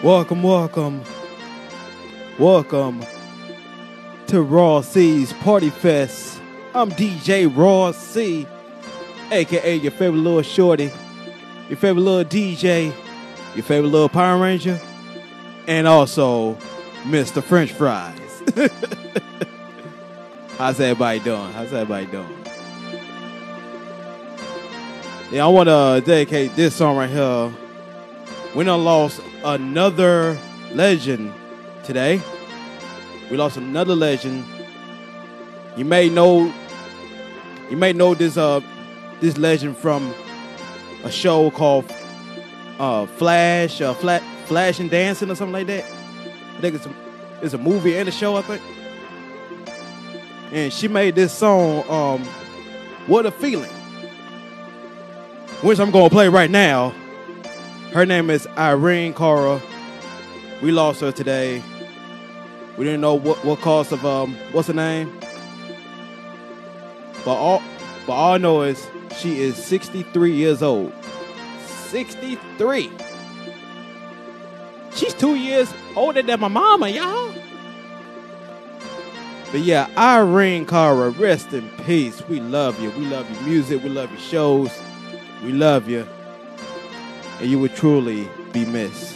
Welcome to Raw C's Party Fest. I'm DJ Raw C, aka your favorite little shorty, your favorite little DJ, your favorite little Power Ranger, and also Mr. French Fries. How's everybody doing? Yeah, I want to dedicate this song right here. We done lost another legend today. We lost another legend. You may know this legend from a show called Flash and Dancing or something like that. I think it's a movie and a show, I think. And she made this song, What a Feeling, which I'm gonna play right now. Her name is Irene Cara. We lost her today. We didn't know what cause of what's her name. But all I know is she is 63 years old. 63. She's 2 years older than my mama, y'all. But yeah, Irene Cara, rest in peace. We love you. We love your music. We love your shows. We love you. And you would truly be missed.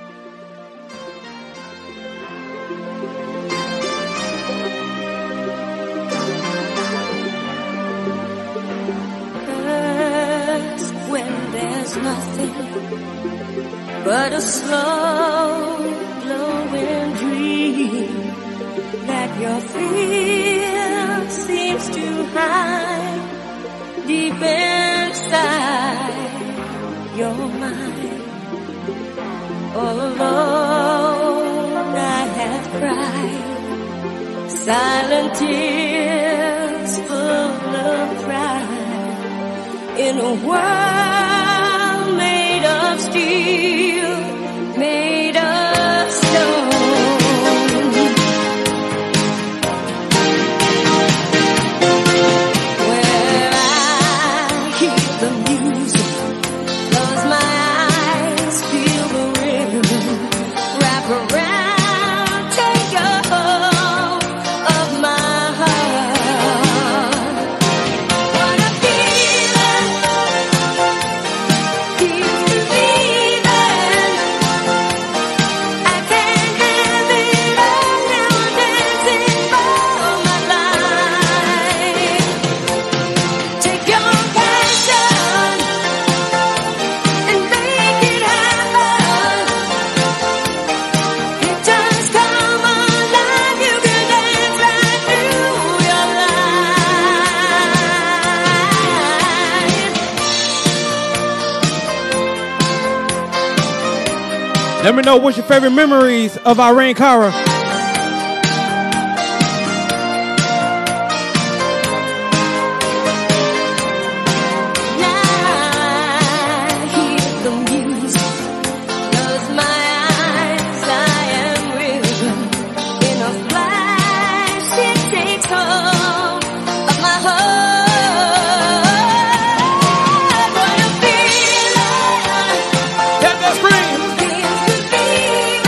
Nothing but a slow glowing dream that your fear seems to hide deep inside your mind. All alone I have cried silent tears full of pride in a world made of steel, made of stone. Where I hear the music, close my eyes, feel the rhythm, wrap around, take a hold of my heart. What a feeling, keeps me breathing. I can't have it all now, I'm dancing for my life. Take your passion and make it happen. It just come alive, you can dance right through your life. Let me know what's your favorite memories of Irene Cara. I hear the music, close my eyes, I am rhythm. In a flash, it takes hold of my heart. What a feeling, Tap that screen. feels good feeling.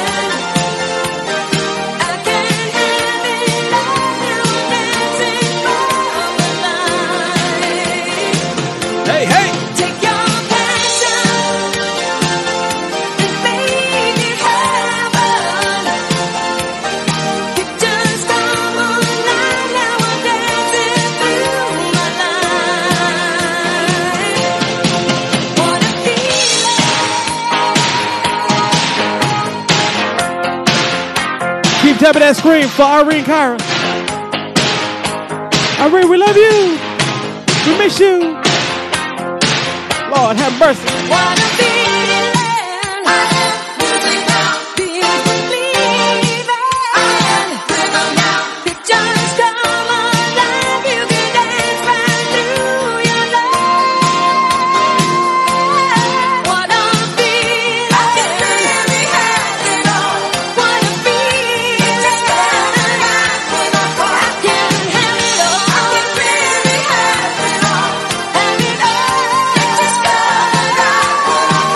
I can't have it all now, I'm dancing for my life. Hey, hey. Take your passion and make it happen. It just come alive, now I'm dancing through my life. What a feeling. Keep tapping that screen for Irene Cara. Irene, we love you. We miss you. Lord, have mercy. What a feeling. Feels believing. It just come alive, you can dance right through your life. What a feeling. I can really have it all. What a feeling. I can have it all. I can really have it all. Have it all. It just come alive.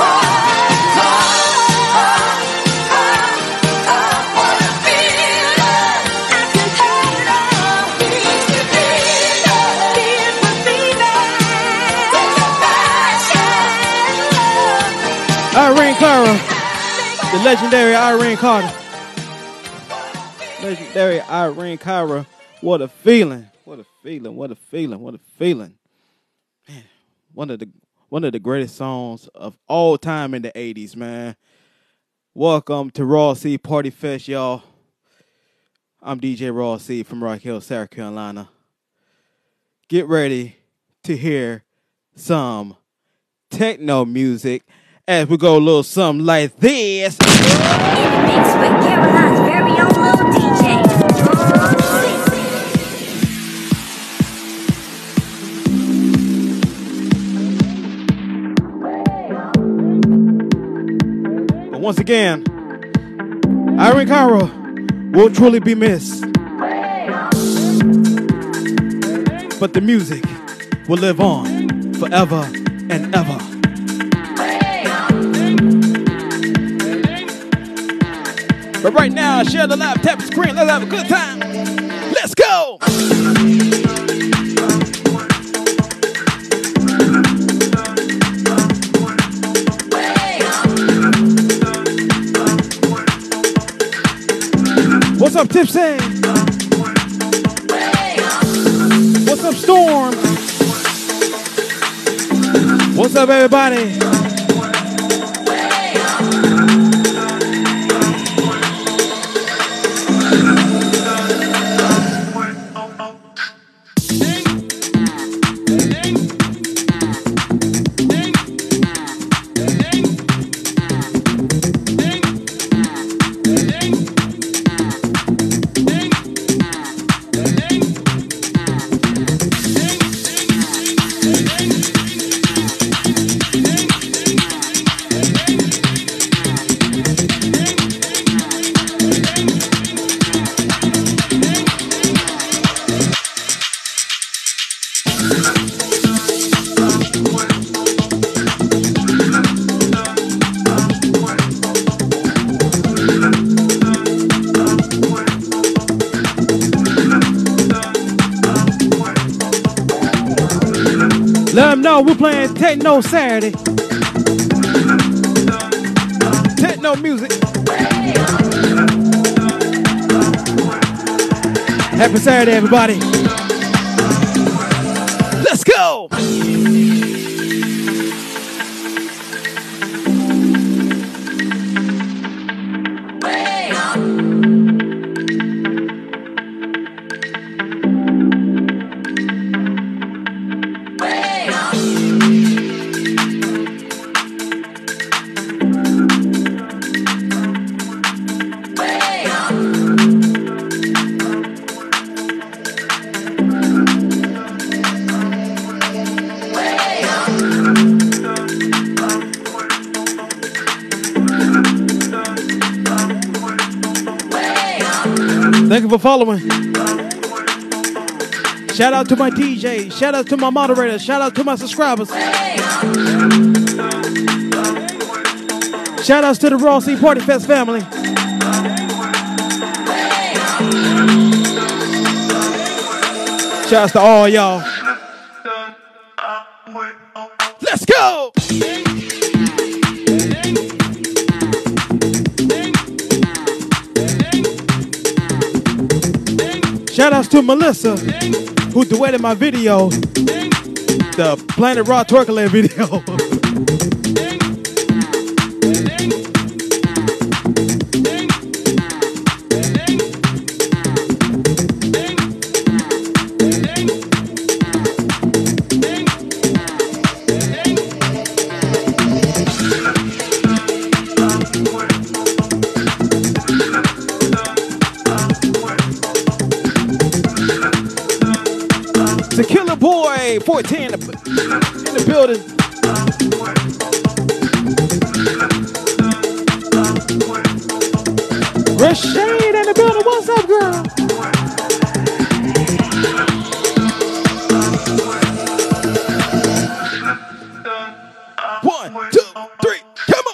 Cara, the legendary Irene Carter. Legendary Irene Cara. What a feeling. What a feeling. What a feeling. What a feeling. Man, one of the greatest songs of all time in the 80s, man. Welcome to Raw C Party Fest, y'all. I'm DJ Raw C from Rock Hill, South Carolina. Get ready to hear some techno music as we go a little something like this. In the mix with Caroline's very own little DJ. But once again, Irene Cara will truly be missed. But the music will live on forever and ever. But right now, share the live, tap the screen, let's have a good time. Let's go! What's up, Tipsy? What's up, Storm? What's up, everybody? Let them know we're playing Techno Saturday. Techno music. Happy Saturday, everybody. Let's go. Thank you for following. Shout out to my DJ. Shout out to my moderators. Shout out to my subscribers. Shout outs to the Raw C Party Fest family. Shout outs to all y'all. Let's go! Shout outs to Melissa, who duetted my video, the Planet Raw Twerkland video. Tequila Boy 14 in the building. Rashade in the building. What's up, girl? One, two, three, come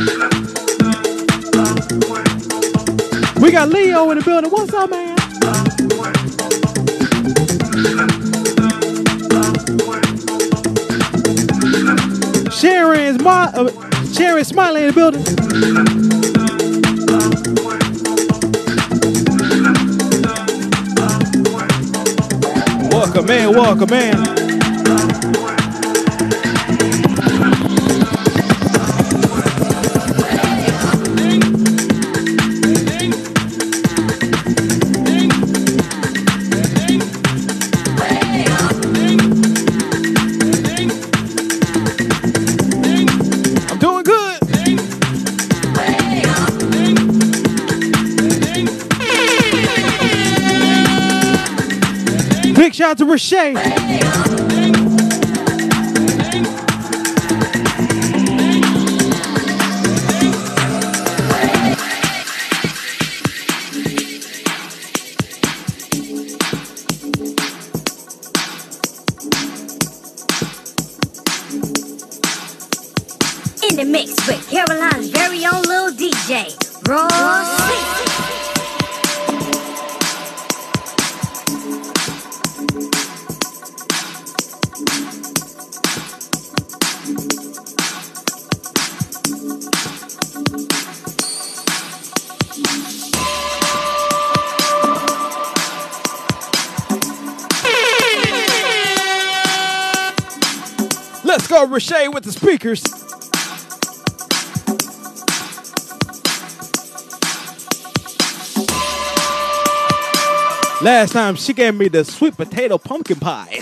on. We got Leo in the building. What's up, man? Sharon Smiley in the building. Welcome in, welcome in. Big shout out to Rashay. In the mix with Caroline's very own little DJ, Raw C. Let's go, Rashay, with the speakers. Last time she gave me the sweet potato pumpkin pie.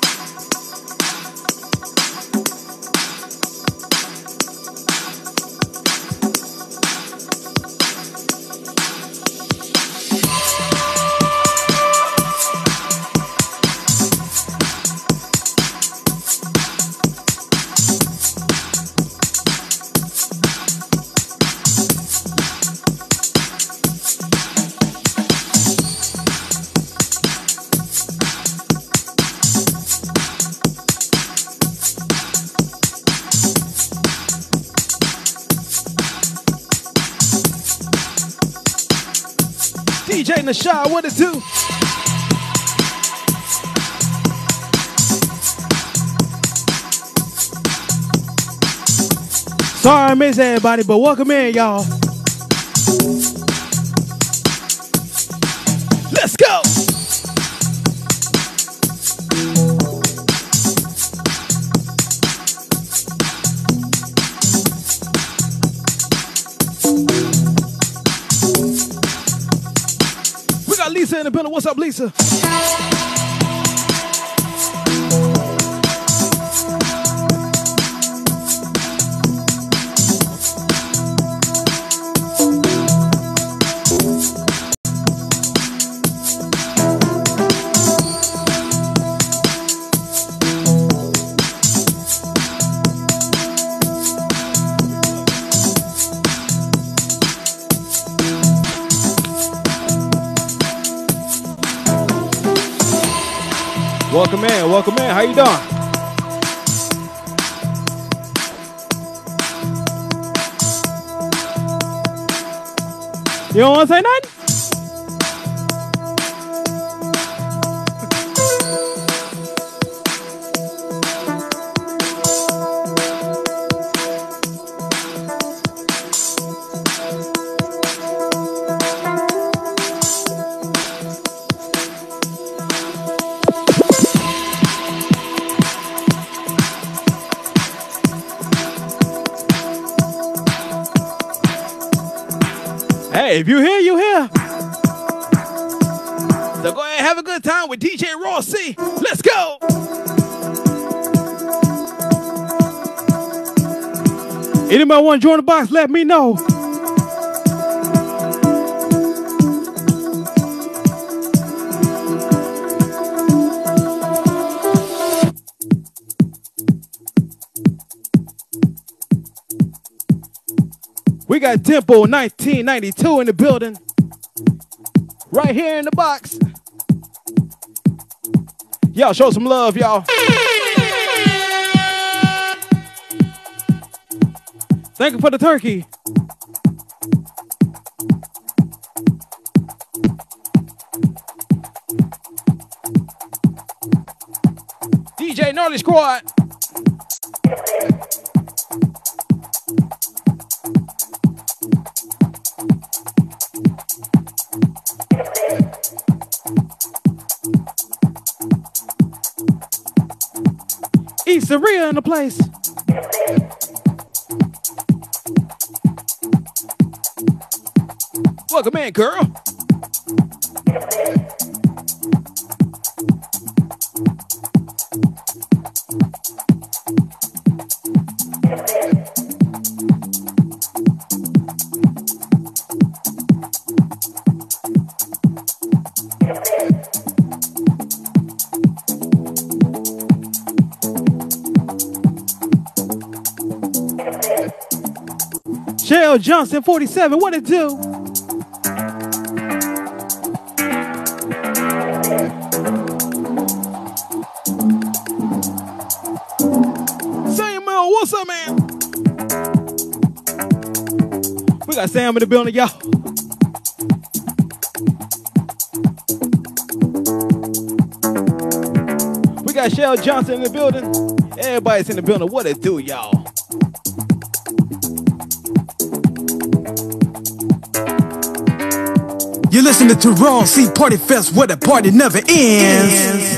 DJ Nashai, what it do? Sorry I miss everybody, but welcome in, y'all. Let's go! We got Lisa in the building. What's up, Lisa? Welcome in, welcome in. How you doing? You don't want to say nothing? Hey, if you're here, you're here. So go ahead and have a good time with DJ Raw C. Let's go. Anybody want to join the box, let me know. We got Tempo 1992 in the building. Right here in the box. Y'all show some love, y'all. Thank you for the turkey. DJ Gnarly Squad. Saria in the place. Welcome in, girl. Shell Johnson, 47, what it do? Samuel, what's up, man? We got Sam in the building, y'all. We got Shell Johnson in the building. Everybody's in the building. What it do, y'all? You're listening to Raw C Party Fest, where the party never ends.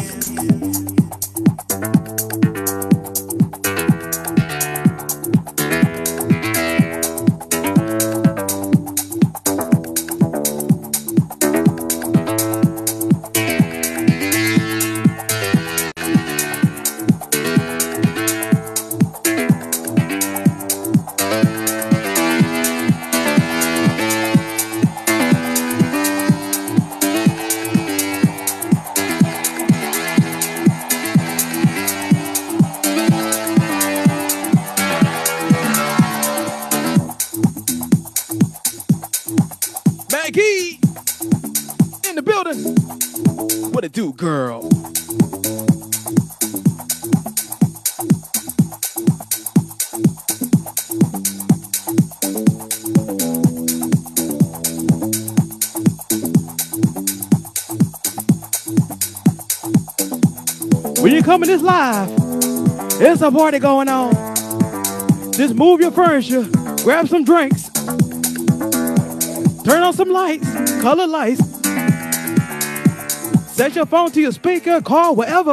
What it do, girl? When you coming this live, it's a party going on. Just move your furniture, grab some drinks, turn on some lights, color lights. Set your phone to your speaker, call, whatever.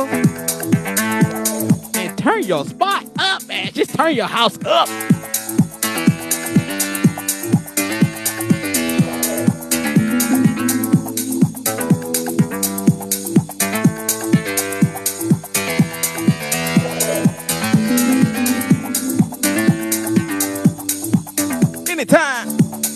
And turn your spot up, man. Just turn your house up. Anytime.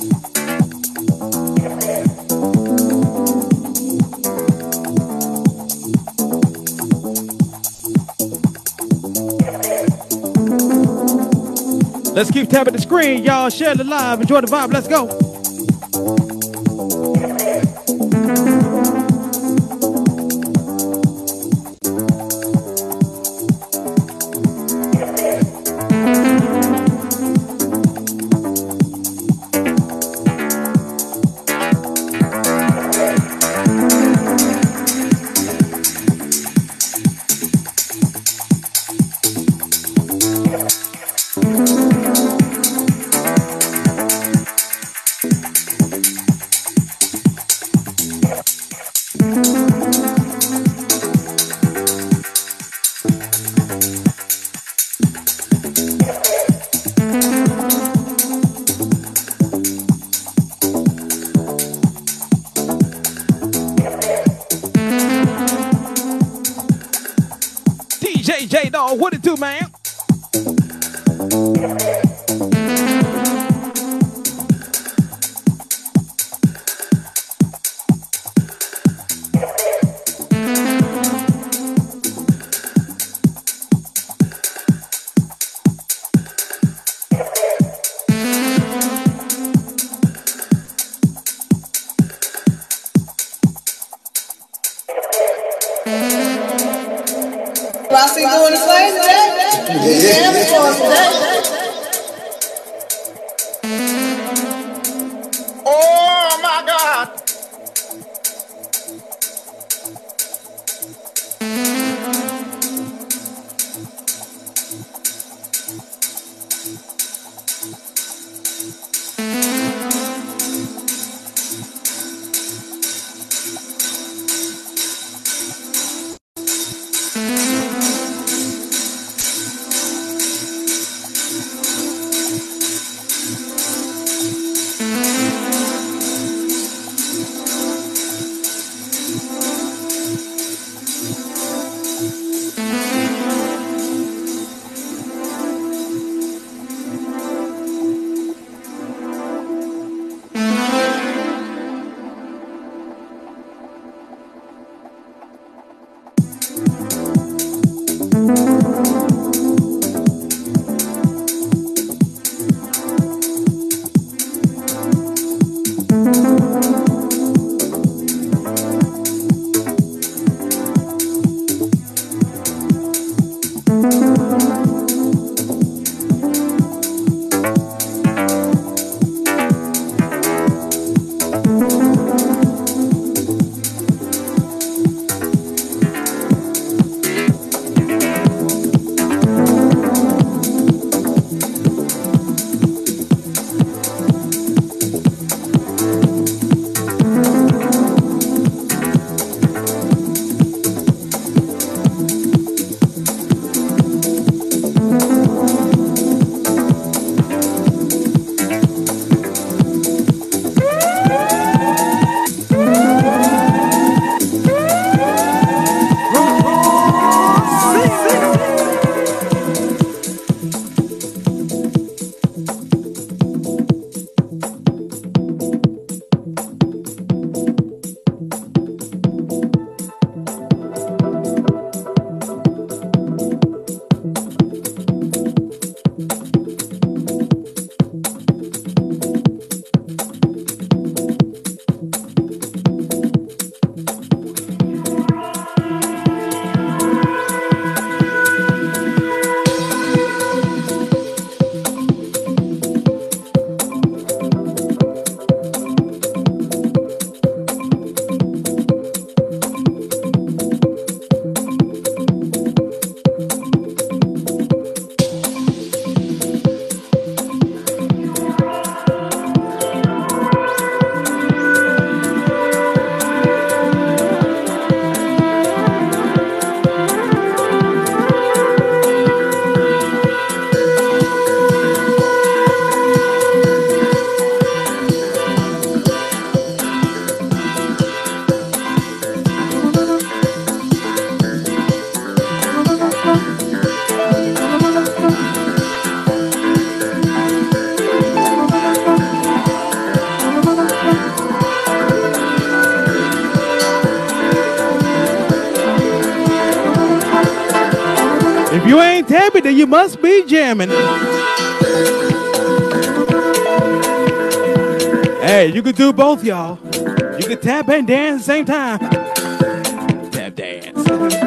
Let's keep tapping the screen, y'all. Share the live. Enjoy the vibe. Let's go. J-Dog, what it do, man? Rossi doing the same today? Yeah, today. Oh my God. If you ain't tapping, then you must be jamming. Hey, you can do both, y'all. You can tap and dance at the same time. Tap dance.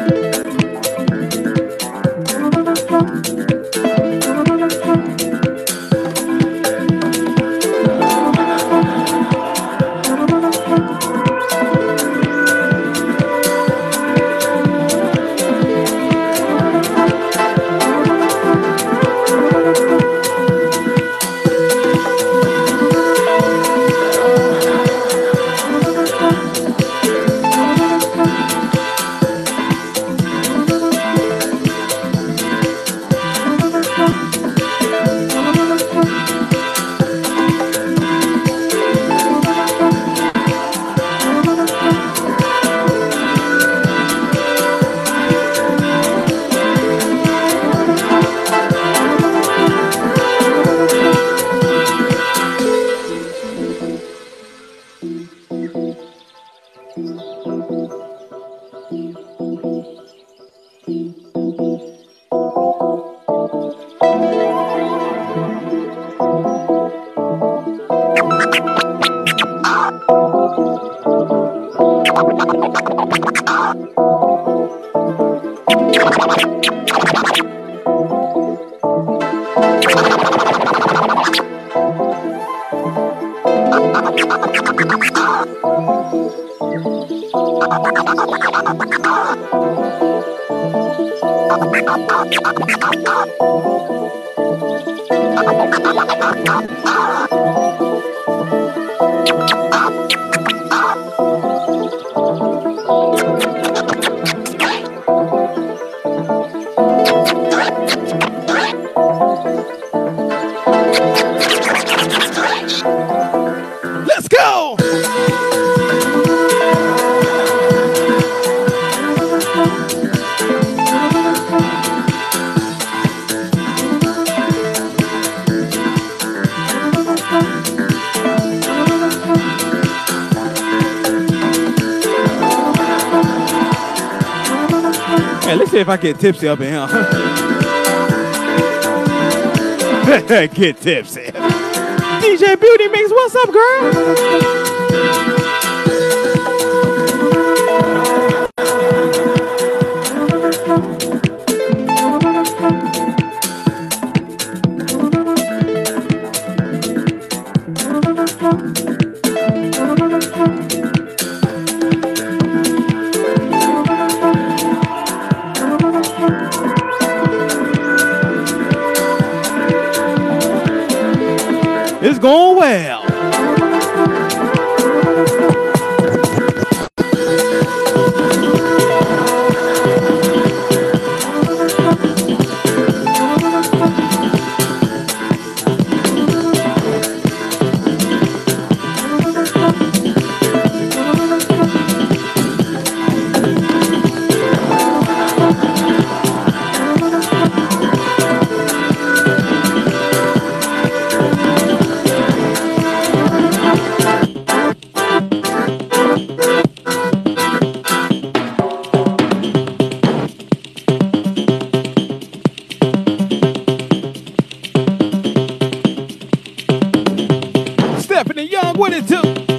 Let's go! Hey, let's see if I get tipsy up in here. Get tipsy. DJ Beauty Mix, what's up, girl? It's going well. Stephanie Young, what it do?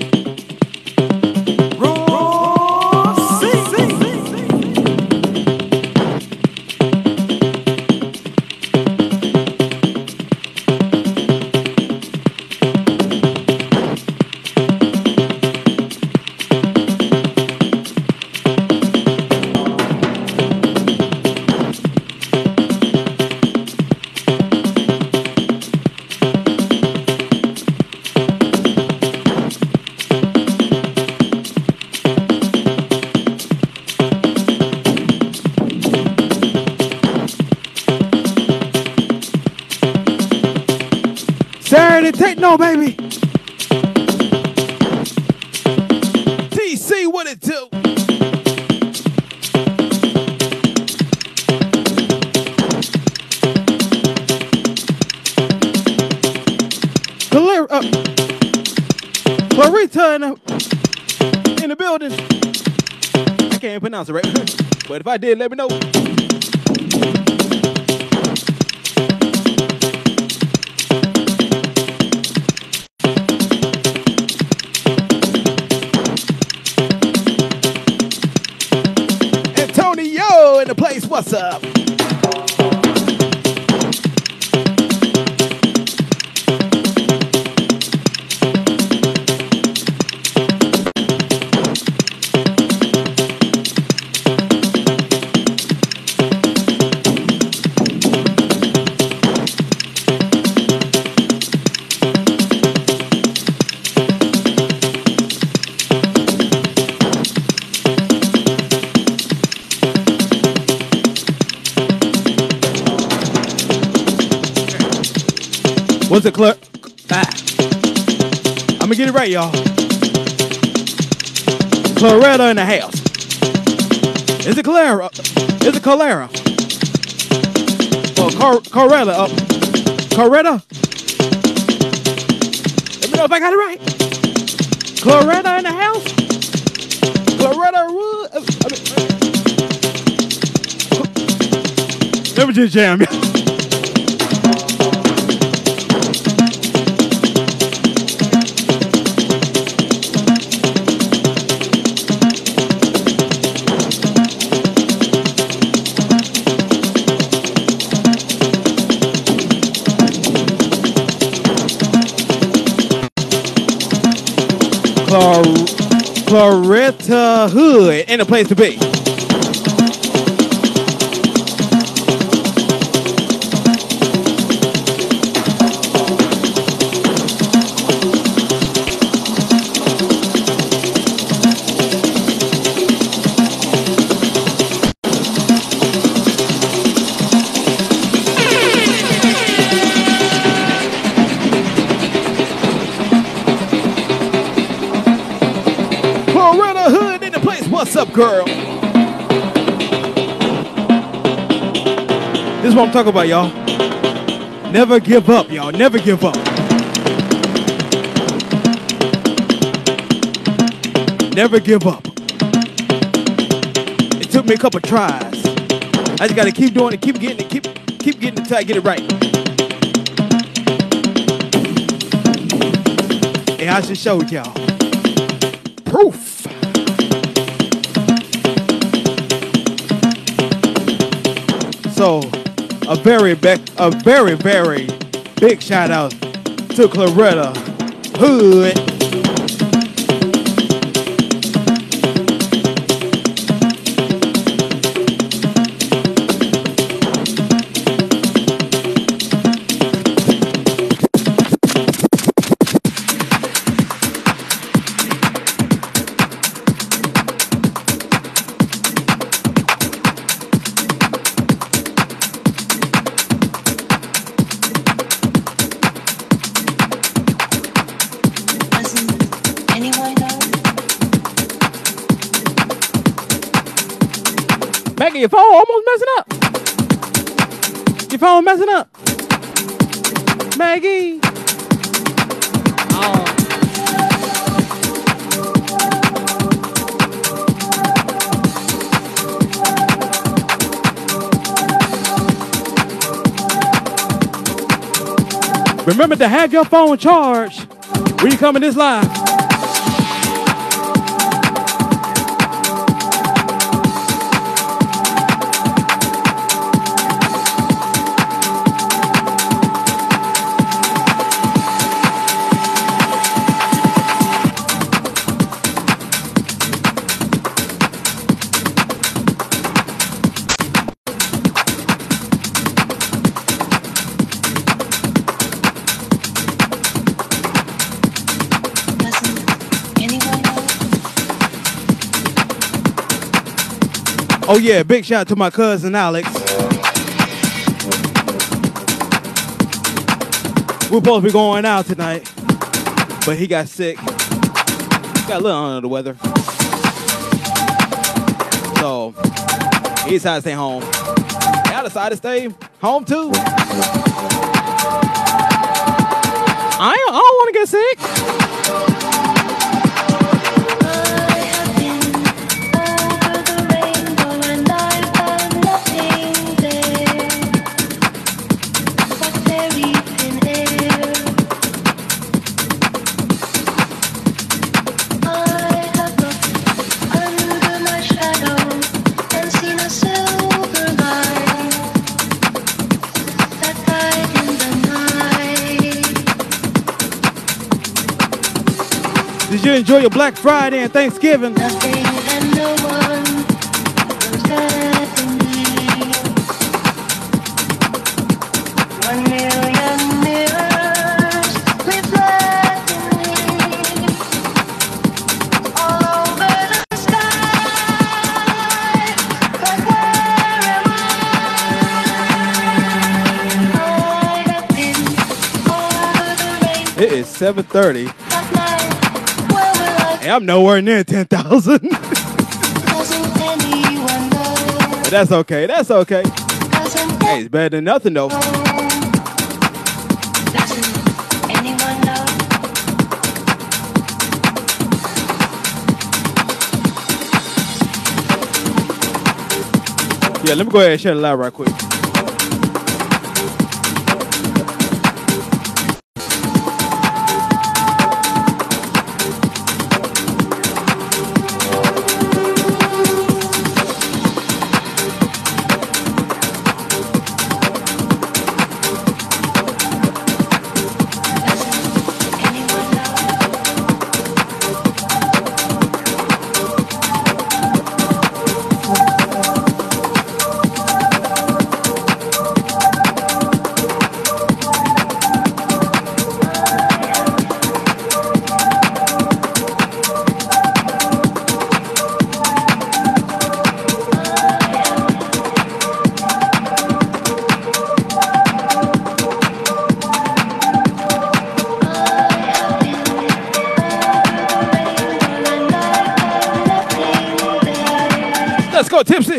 Saturday Techno, baby. TC, what it do? Clarita in the building. I can't pronounce it right, but if I did, let me know. Antonio in the place, what's up? What's it, Clark? I'm gonna get it right, y'all. Claretta in the house. Is it Clara? Is it Calera? Oh, Corella. Coretta? Let me know if I got it right. Claretta in the house? Claretta Wood? Let me just jam you. Claretta Hood, ain't a place to be. What's up, girl? This is what I'm talking about, y'all. Never give up, y'all. Never give up. Never give up. It took me a couple tries. I just gotta keep doing it, keep getting it, keep getting it tight, get it right. And I should show y'all proof. So a very big shout out to Claretta Hood. Maggie, your phone almost messing up. Your phone messing up. Maggie. Oh. Remember to have your phone charged when you come in this live. Oh yeah, big shout out to my cousin Alex. We're supposed to be going out tonight, but he got sick. Got a little under the weather. So he decided to stay home. I decided to stay home too. I don't want to get sick. Did you enjoy your Black Friday and Thanksgiving? It is 7:30. And I'm nowhere near 10,000. But that's okay. That's okay. Hey, it's better than nothing though. Yeah, let me go ahead and share the live right quick. Let's go, Tipsy.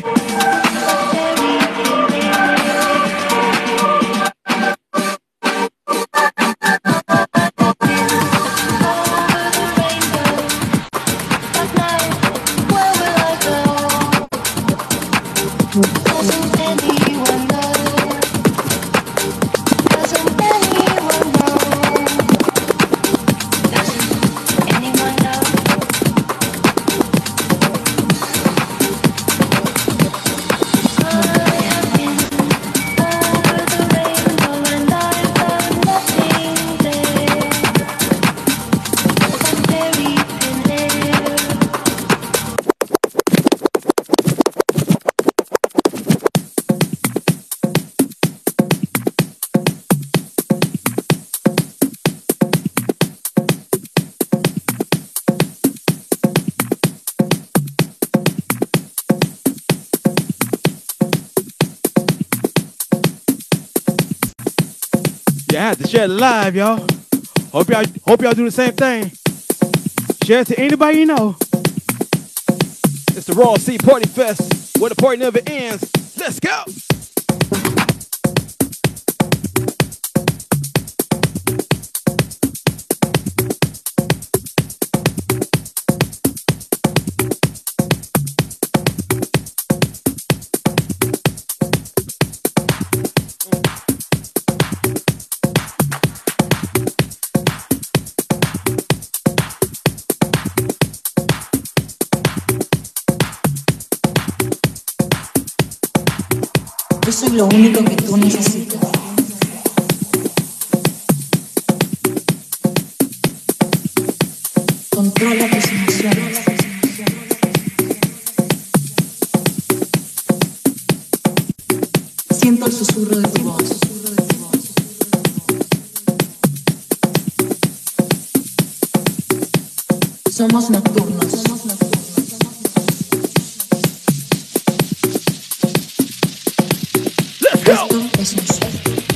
I have to share it live, y'all. Hope y'all do the same thing. Share it to anybody you know. It's the Raw C Party Fest, where the party never ends. Let's go. Yo soy lo único que tú necesitas. Controla tus emociones. Siento el susurro de tu voz. Somos nocturnos. Esto es un sueño.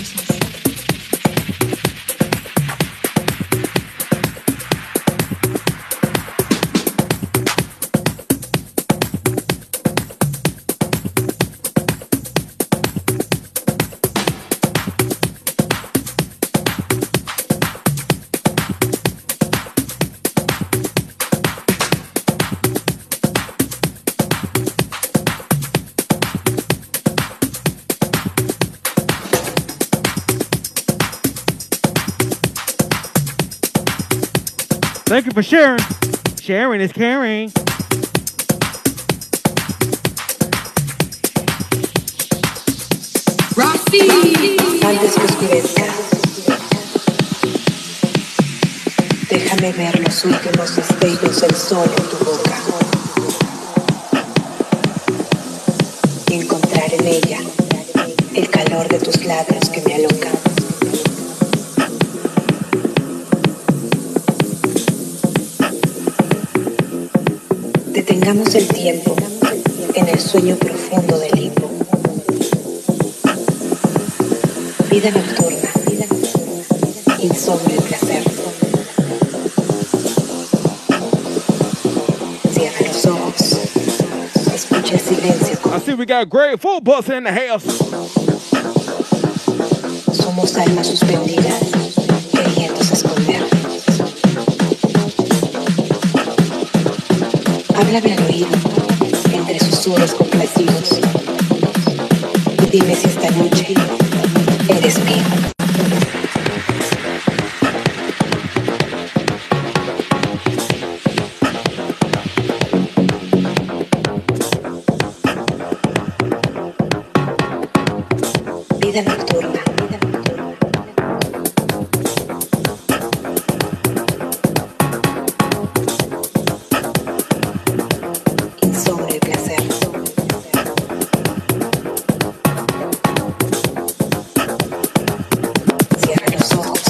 Thank you for sharing. Sharing is caring. Antes que oscurezca, déjame ver los últimos destellos del sol en tu boca y encontrar en ella el calor de tus labios que me alocan. Detengamos el tiempo en el sueño profundo del limbo. Vida nocturna, insomnio y placer. Cierra los ojos, escucha el silencio. I see we got great full bus in the house. Somos almas suspendidas, queriéndose esconder. Háblame al oído, entre susurros complacidos. Y dime si esta noche eres mío. Vida nocturna. Insomnio y placer. Cierra los ojos.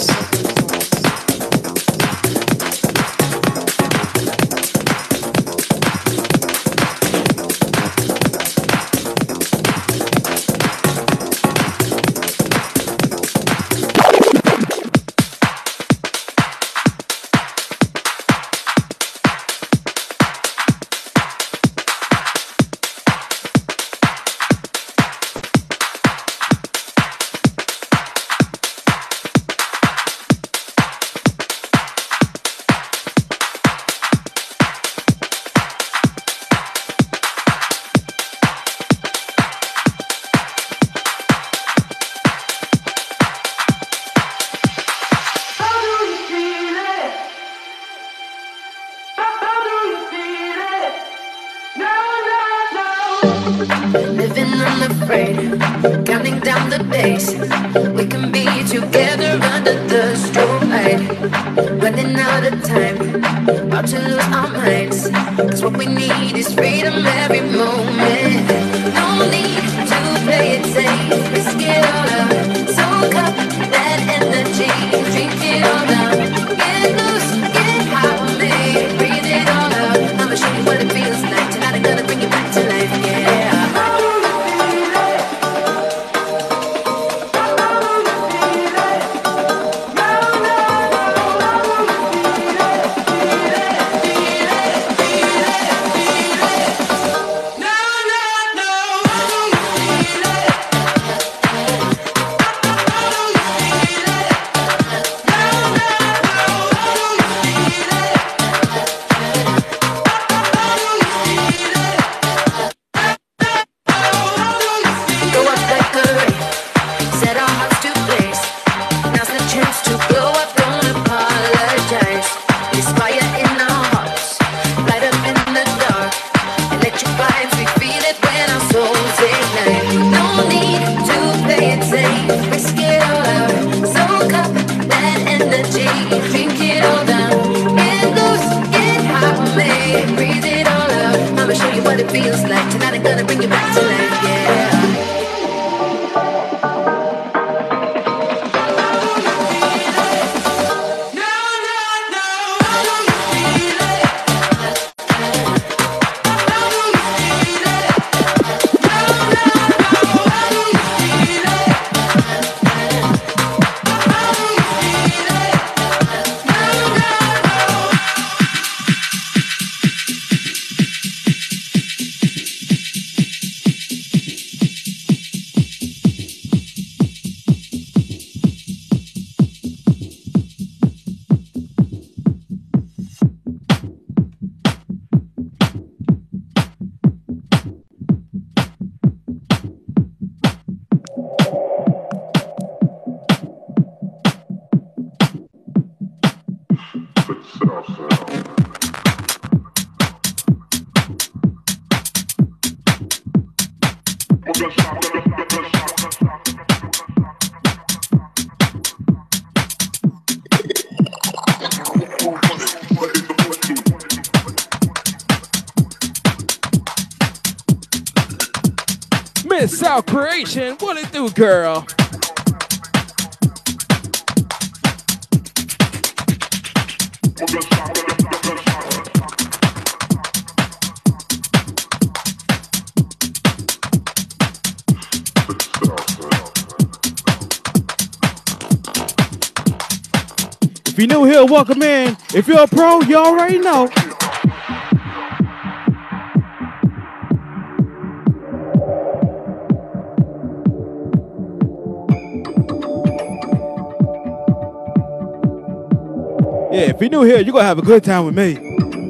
living unafraid, counting down the days. We can be together under the strobe light, running out of time, about to lose our minds. Cause what we need is freedom every moment. No need to play it safe, risk it all out. Soak up that energy, drink it all out. Get loose, get high, man, breathe it all out. I'ma show you what it feels like. Tonight I'm gonna bring you back to life, yeah. Miss South Creation, what it do, girl? If you're new here, welcome in. If you're a pro, you already know. Yeah, if you're new here, you're going to have a good time with me.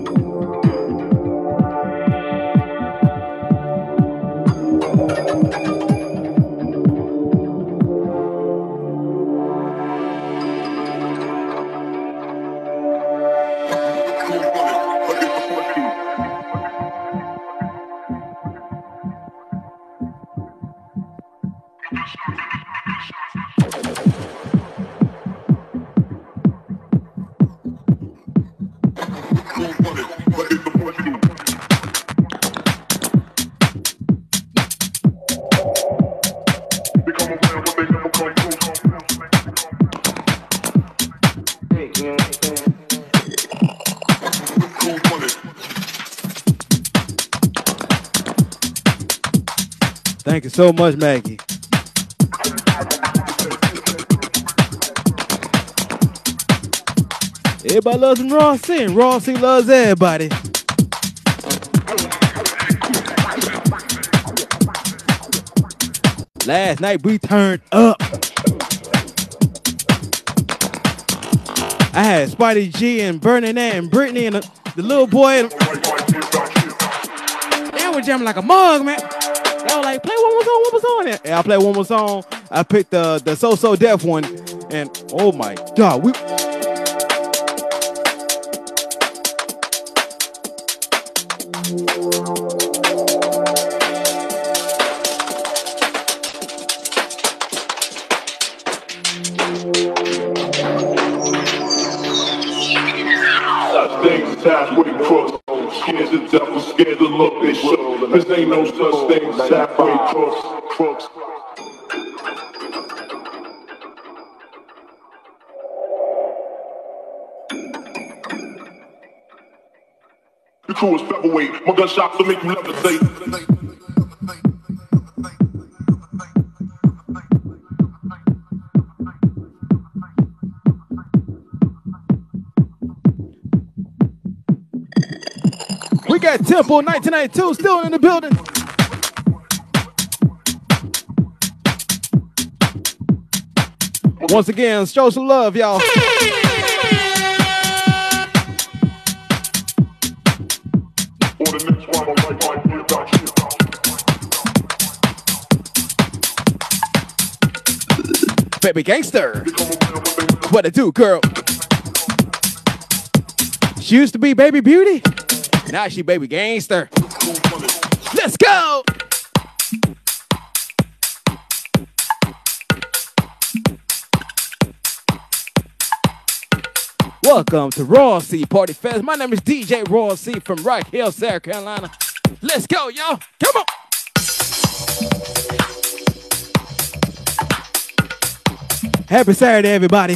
Thank you so much, Maggie. Everybody loves some Raw C, and Raw C loves everybody. Last night we turned up. I had Spidey G and Bernadette and Brittany and the little boy. They were jamming like a mug, man. They were like, play one more song. Yeah, I played one more song. I picked the So Def one, and oh my God, we. task with crooks. Scared to death or scared to look they shook. Cause ain't no such thing as halfway crooks. The crew is featherweight. My gunshots will make you levitate. We got Temple 1992 still in the building. Once again, show some love, y'all. Baby gangster. What it do, girl? She used to be baby beauty. Now she baby gangster. Let's go. Welcome to Raw C Party Fest. My name is DJ Raw C from Rock Hill, South Carolina. Let's go, y'all. Come on. Happy Saturday, everybody.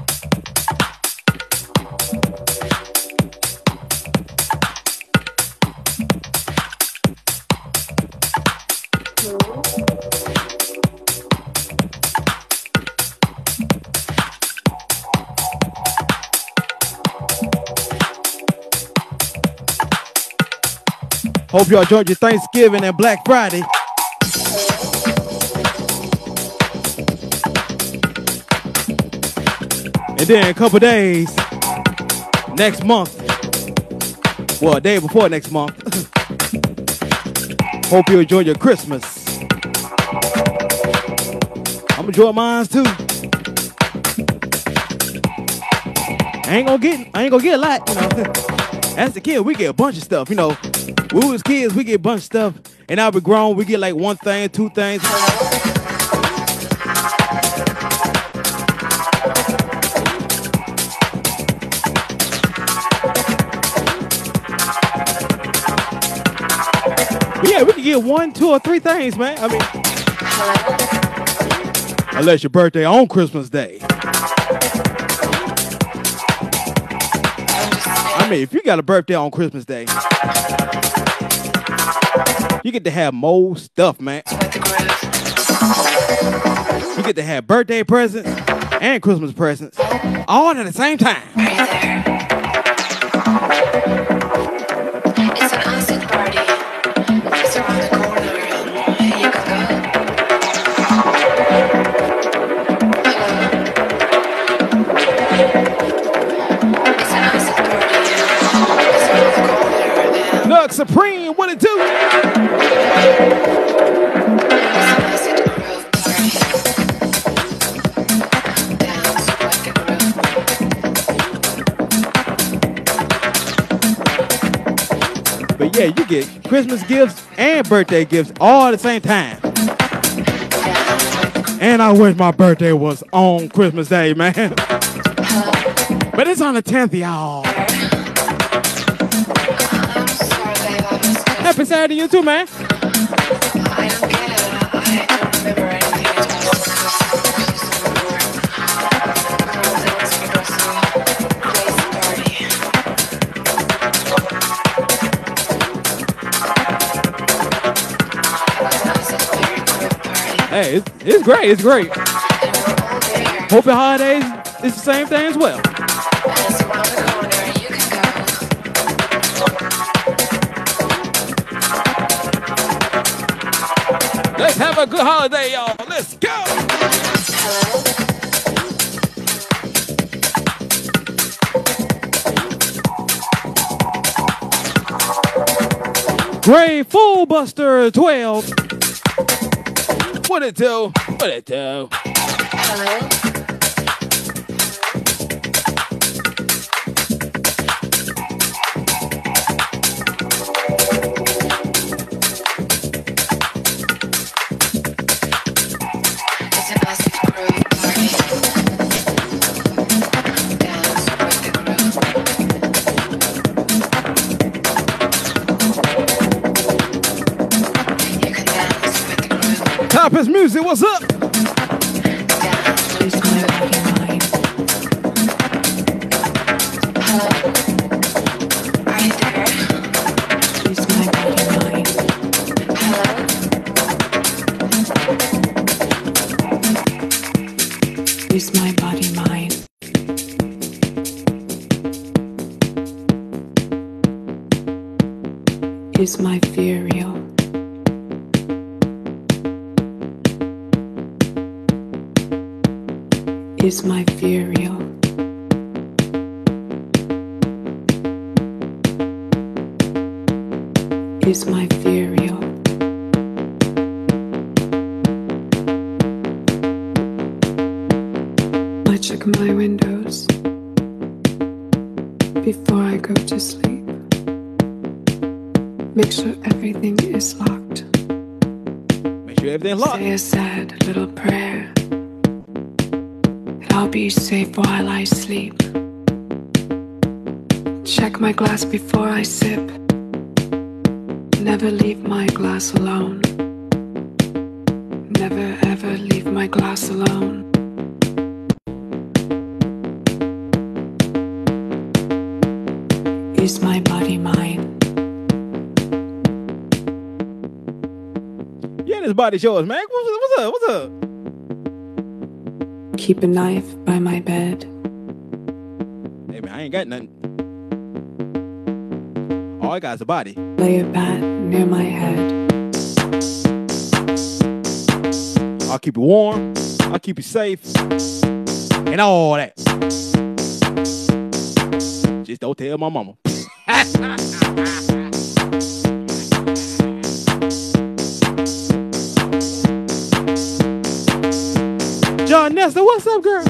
Hope y'all enjoyed your Thanksgiving and Black Friday. And then a couple days, next month, well, a day before next month, hope you enjoy your Christmas. I'm enjoying mine too. I ain't gonna get a lot, you know. As a kid, we get a bunch of stuff, you know. When we was kids, we get a bunch of stuff, and now we're grown, we get like one thing, two things. But yeah, we can get 1, 2, or 3 things, man. I mean, unless your birthday on Christmas Day. I mean, if you got a birthday on Christmas Day, you get to have more stuff, man. You get to have birthday presents and Christmas presents all at the same time. It's an acid party. It's around the corner. You can go. It's an acid party. It's around the corner. Nug Supreme, what it do? But yeah, you get Christmas gifts and birthday gifts all at the same time. And I wish my birthday was on Christmas Day, man. But it's on the 10th, y'all. Happy Saturday to you too, man. I don't get it. I don't remember anything. Hey, it's great. It's great. Hope your holidays is the same thing as well. Let's have a good holiday, y'all. Let's go. Hello? Grateful Buster 12. What it do? What it do? Hello? It's an acid groove party. Dance with the groove. Cypress Music, what's up? Is my body mine? Hello? Are you there? Is my body mine? Hello? Is my body mine? Is my fear real? Is my fear real? Is my fear real? I check my windows before I go to sleep. Make sure everything is locked. Make sure everything's locked. Say a sad little prayer that I'll be safe while I sleep. Check my glass before I sip. Never leave my glass alone. Never ever leave my glass alone. Is my body mine? Yeah, this body shows, man. What's up? What's up? Keep a knife by my bed. Hey, man, I ain't got nothing. All I got is a body. Lay a bat near my head. I'll keep you warm. I'll keep you safe. And all that. Just don't tell my mama. John Nestor, what's up, girl?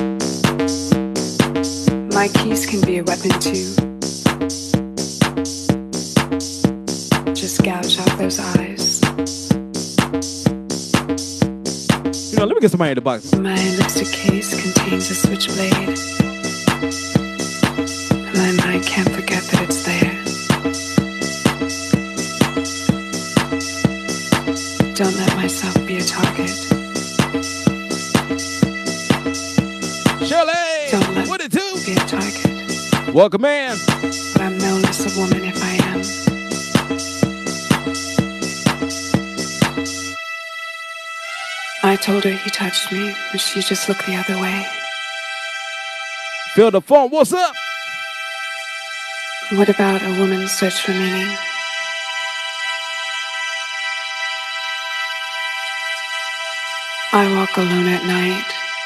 My keys can be a weapon too. Just gouge out those eyes. You know, let me get somebody in the box. My lipstick case contains a switchblade. My mind can't forget that it's there. Don't let myself be a target. Shirley, Don't let what it do? be a target. Welcome, man. But I'm no less a woman if I am. I told her he touched me, but she just looked the other way. Feel the phone. What's up? What about a woman's search for meaning? I walk alone at night.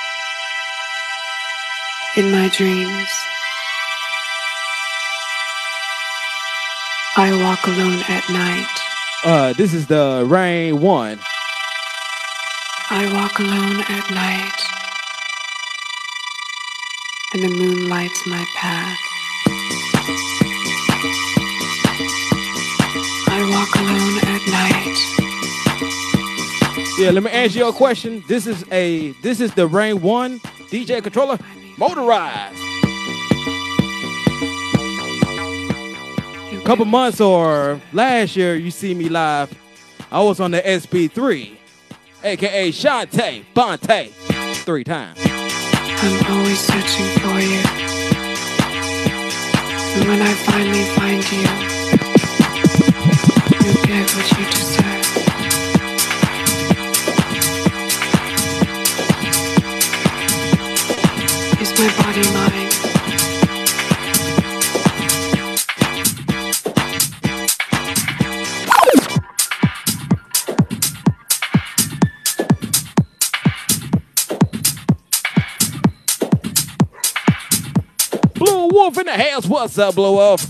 In my dreams, I walk alone at night. This is the Rain 1. I walk alone at night, and the moon lights my path. I walk alone at night. Yeah, let me answer your question. This is the Rain 1 DJ controller motorized. A couple months or last year, you see me live. I was on the SP3, aka Shantae Bonte, 3 times. I'm always searching for you. And when I finally find you, you give what you deserve. Is my body mine? Blue Wolf in the house. What's up, Blue Wolf?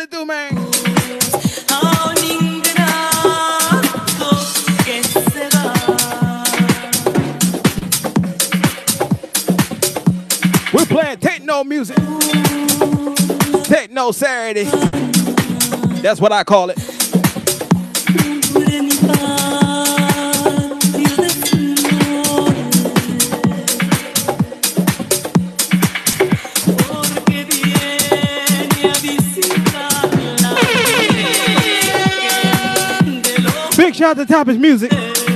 it do, man? We're playing techno music. Techno Saturday. That's what I call it. Big shout out to Topics Music.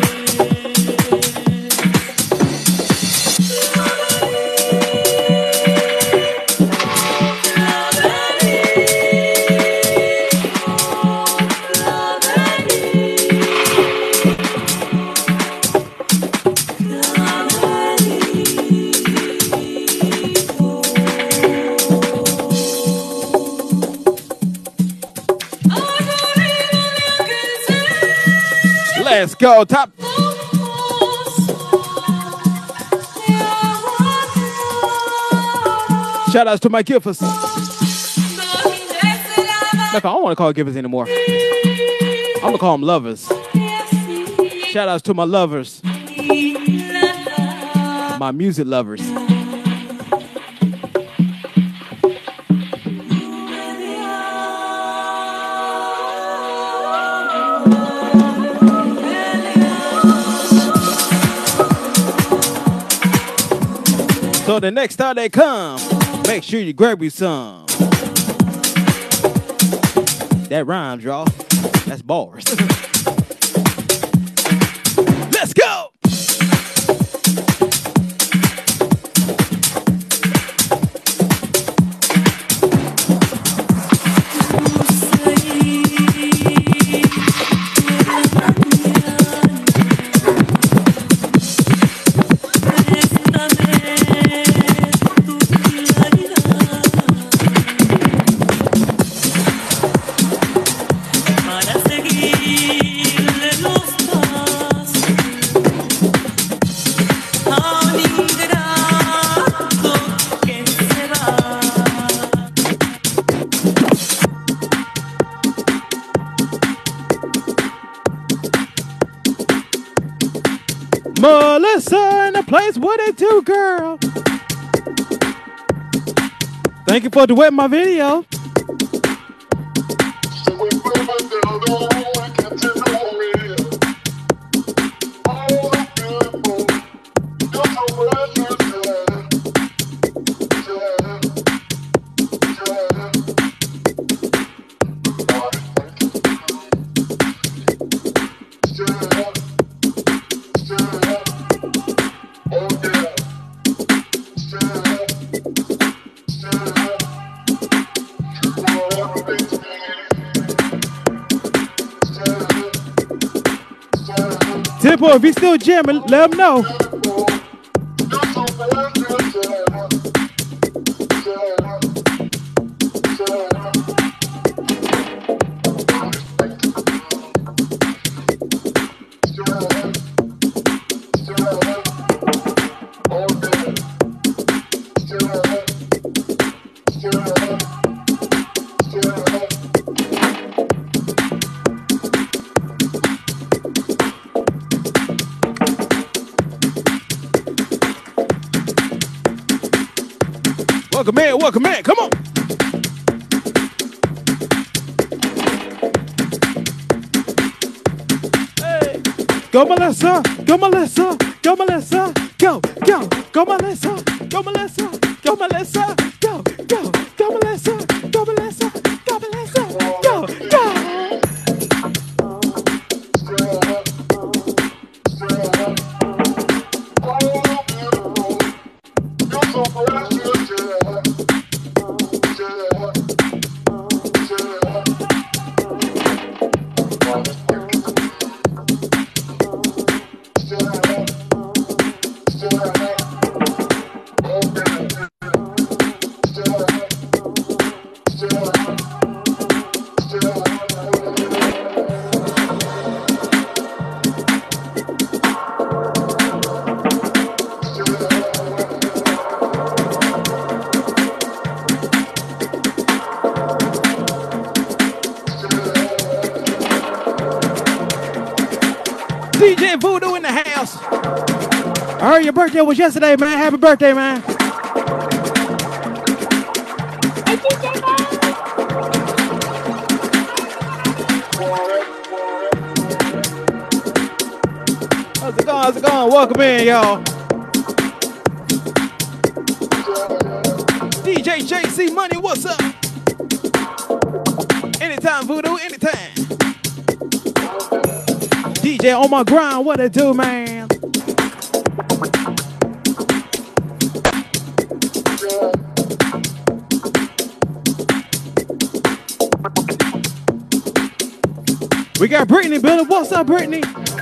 Let's go, top. Shout outs to my givers. I don't want to call givers anymore. I'm gonna call them lovers. Shout outs to my lovers, my music lovers. So the next time they come, make sure you grab you some. That rhymes, y'all. That's bars. Let's go! Melissa in the place, what it do, girl? Thank you for duetting my video. Tempo, if you still jamming, let them know. Welcome in, come on. Hey. Go Melissa, go Melissa, go Melissa, go, go Melissa, go Melissa, go Melissa, go, go Melissa, go Melissa, go Melissa, go, go. DJ Voodoo in the house. I heard your birthday was yesterday, man. Happy birthday, man. How's it going? How's it going? Welcome in, y'all. DJ JC Money, what's up? Anytime, Voodoo, anytime. DJ on my grind, what it do, man? We got Brittany building. What's up, Brittany?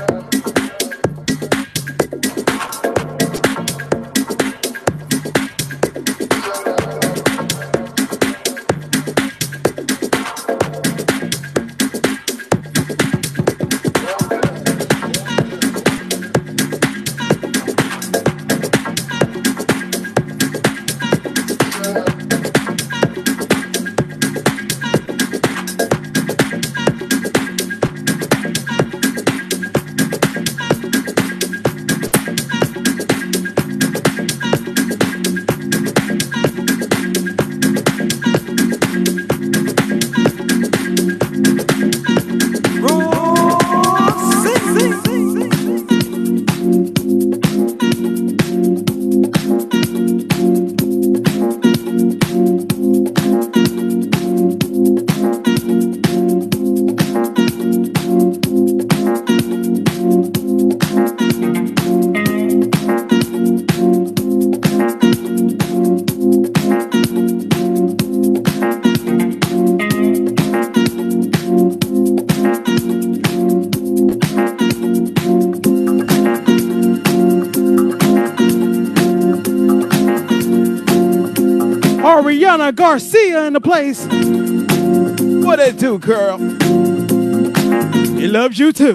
Ariana Garcia in the place. What it do, girl? He loves you too.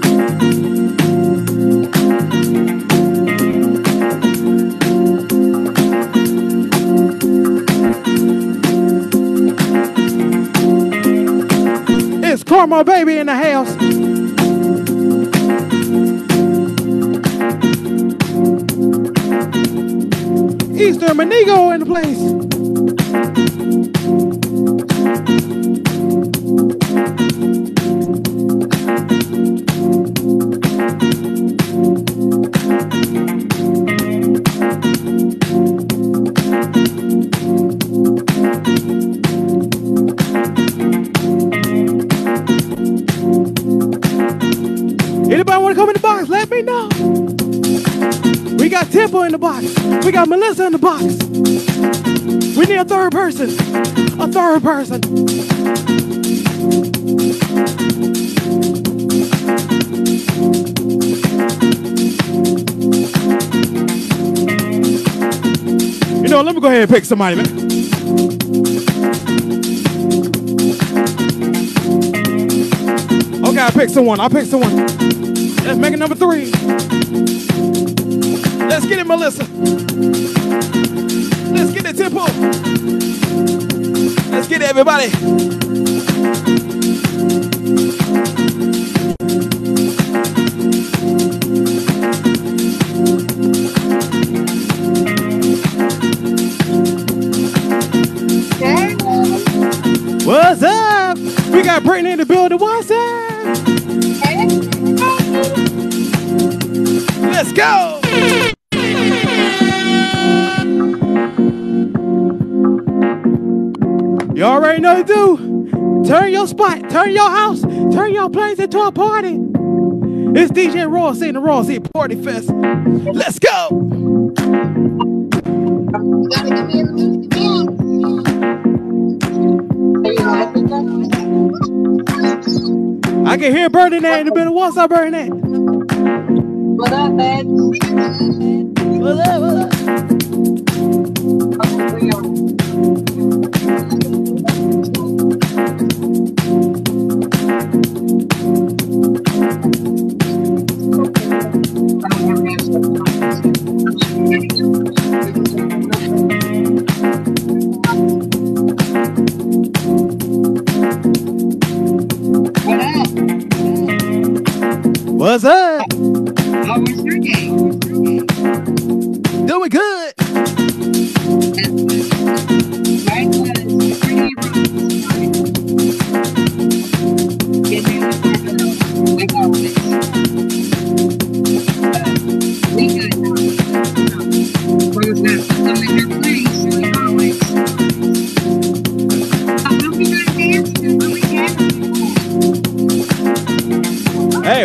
It's Karma Baby in the house. Eastern Manigo in the place. Anybody want to come in the box? Let me know. We got Temple in the box. We got Melissa in the box. We need a third person. A third person. You know, let me go ahead and pick somebody, man. Okay, I'll pick someone. I'll pick someone. Let's make it number 3. Let's get it, Melissa. Let's get it, Temple. Let's get it, everybody. What's up? We got Brittany in the building. What's up? Let's go. You already know what to do. Turn your spot, turn your house, turn your place into a party. It's DJ Raw C, the Raw C Party Fest. Let's go. I can hear Bernadette in the middle. What's up, Bernadette? What up, man? What up, what up? What's up?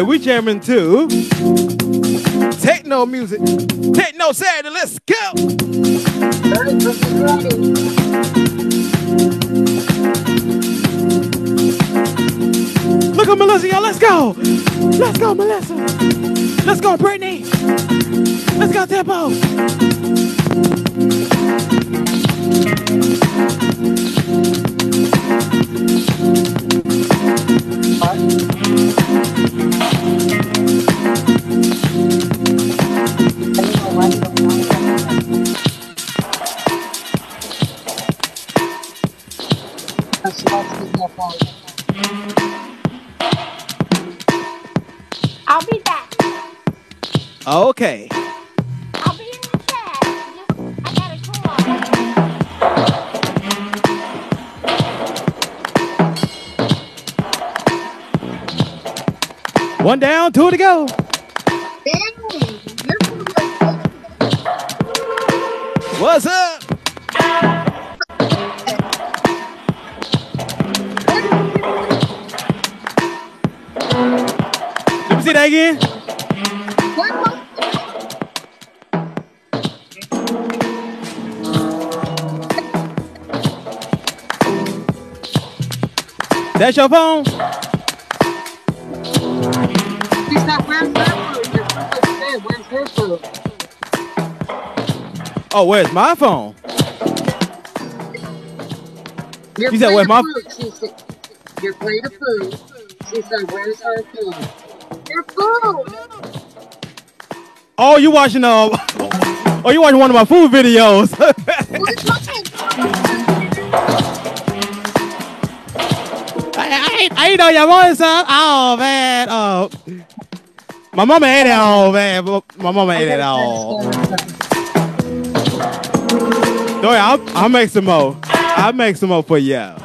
And we jamming to techno music. Techno Saturday, let's go. Look at Melissa, y'all, let's go. Let's go, Melissa. Let's go, Brittany. Let's go, Tempo. I'll be back. Okay. I'll be in the chat. I gotta call. One down, two to go. What's up? Let me see that again. That's your phone? Oh, where's my phone? She said, where's my phone? You're playing the food. She said, where's her food? Your food! Oh, you watching you watching one of my food videos. I ain't know your voice, son. Oh man. Oh. My mama ate it all, man. My mama ate it all. Don't worry, I'll make some more. I'll make some more for y'all.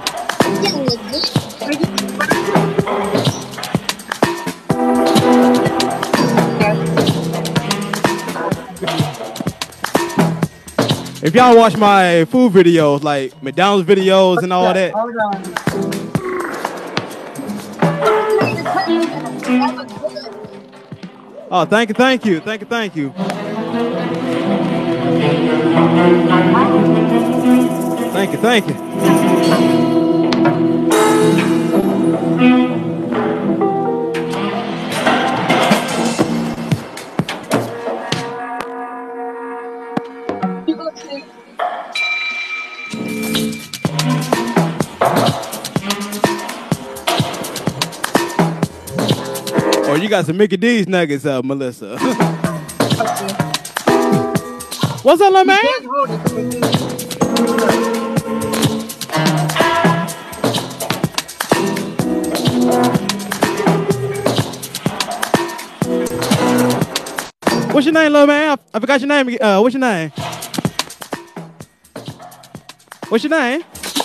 If y'all watch my food videos, like McDonald's videos and all that. Hold on. Oh, thank you. Thank you. Oh, you got some Mickey D's nuggets, Melissa. What's up, little man? What's your name, little man? I forgot your name. What's your name? What's your name?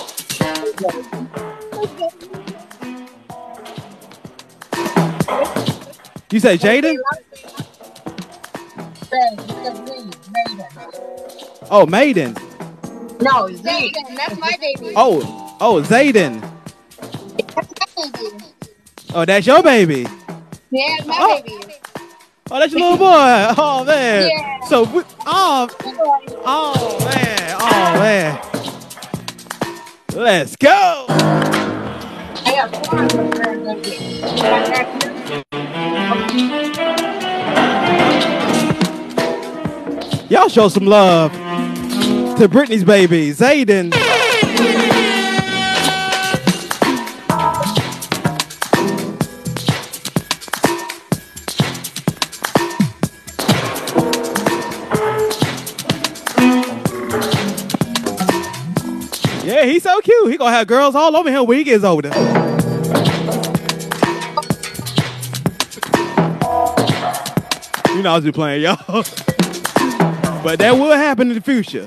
You say Jaden? Oh, Maiden. No, Zayden. That's my baby. Oh, Zayden. That's my baby. Oh, that's your baby. Yeah, my baby. Oh, that's your little boy. Oh man. Yeah. So, oh man. Let's go. Y'all show some love to Brittany's baby, Zayden. Yeah, he's so cute. He gonna have girls all over him when he gets older. You know I was just playing, y'all. But that will happen in the future.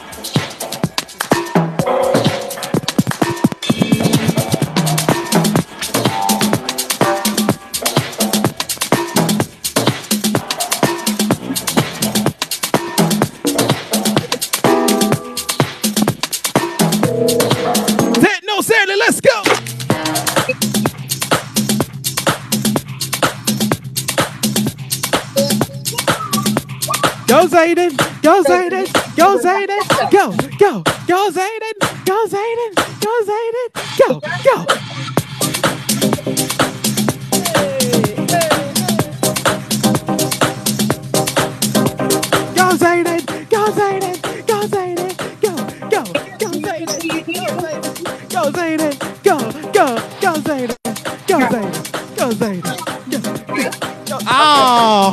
Techno Saturday, let's go. Zayden, go Zayden, go Zayden, go, go Zayden, go Zayden, go Zayden, go, go. Go Zayden, go Zayden, go Zayden, go Zayden, go Zayden, go Zayden, go Zayden, go. Oh.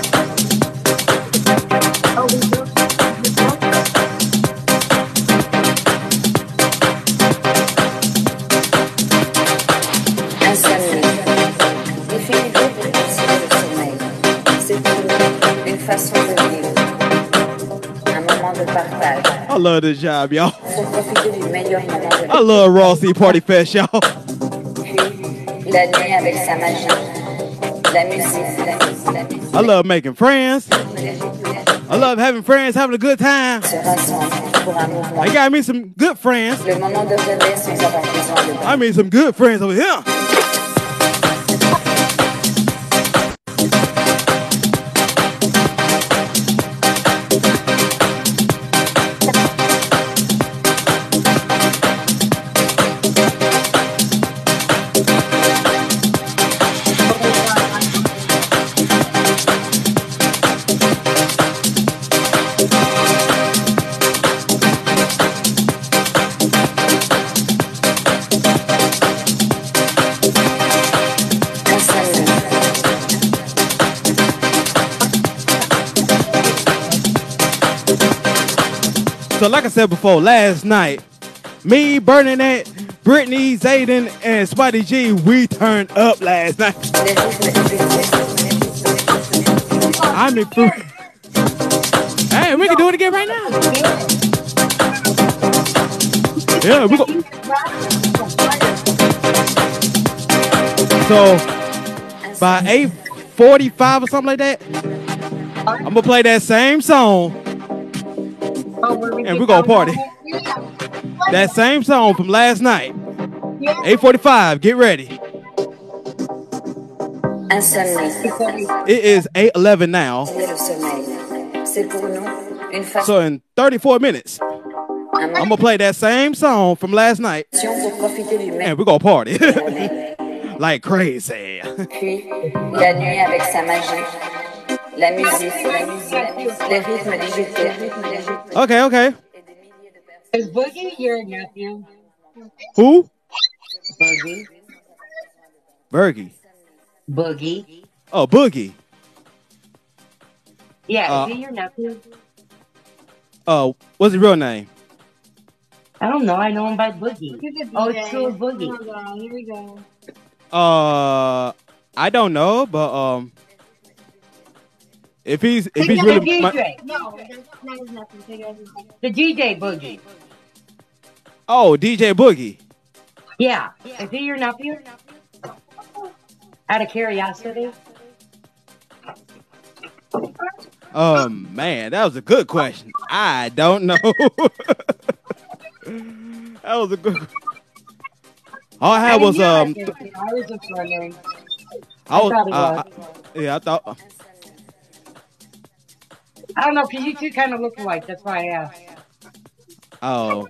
Insomnie. Définissez le sommeil. C'est pour nous une façon de vivre. Un moment de partage. I love this job, y'all. Pour profiter du meilleur moment de I love Raw C Party Fest, y'all. Puis, la nuit avec sa magie. La musique. I love making friends. I love having friends, having a good time. Se rassemble pour un mouvement. I got me some good friends. Le moment de rêver sans avoir besoin de I mean some good friends over here. So like I said before, last night, me, Bernadette, Brittany, Zayden, and Spotty G, we turned up last night. I'm the fruit. Hey, we can do it again right now. Yeah, we go. So by 8:45 or something like that, I'm gonna play that same song. And we're gonna party. That same song from last night. 8:45. Get ready. It is 8:11 now. So in 34 minutes, I'm gonna play that same song from last night. And we're gonna party. Like crazy. Puis, la nuit avec sa magie. La musique, les rythmes digités. Okay. Is Boogie your nephew? Who? Boogie. Bergie. Boogie. Oh, Boogie. Yeah, is he your nephew? What's his real name? I don't know. I know him by Boogie. Oh, it's still Boogie. Here we go. I don't know, but if he's really DJ. No, that's not his nephew. The DJ Boogie. Oh, DJ Boogie. Yeah. Is he your nephew? Out of curiosity. Man, that was a good question. I don't know. That was a good. All I had was I was just wondering. I thought he was. Yeah, I thought. I don't know, because you two kind of look alike. That's why I asked. Oh.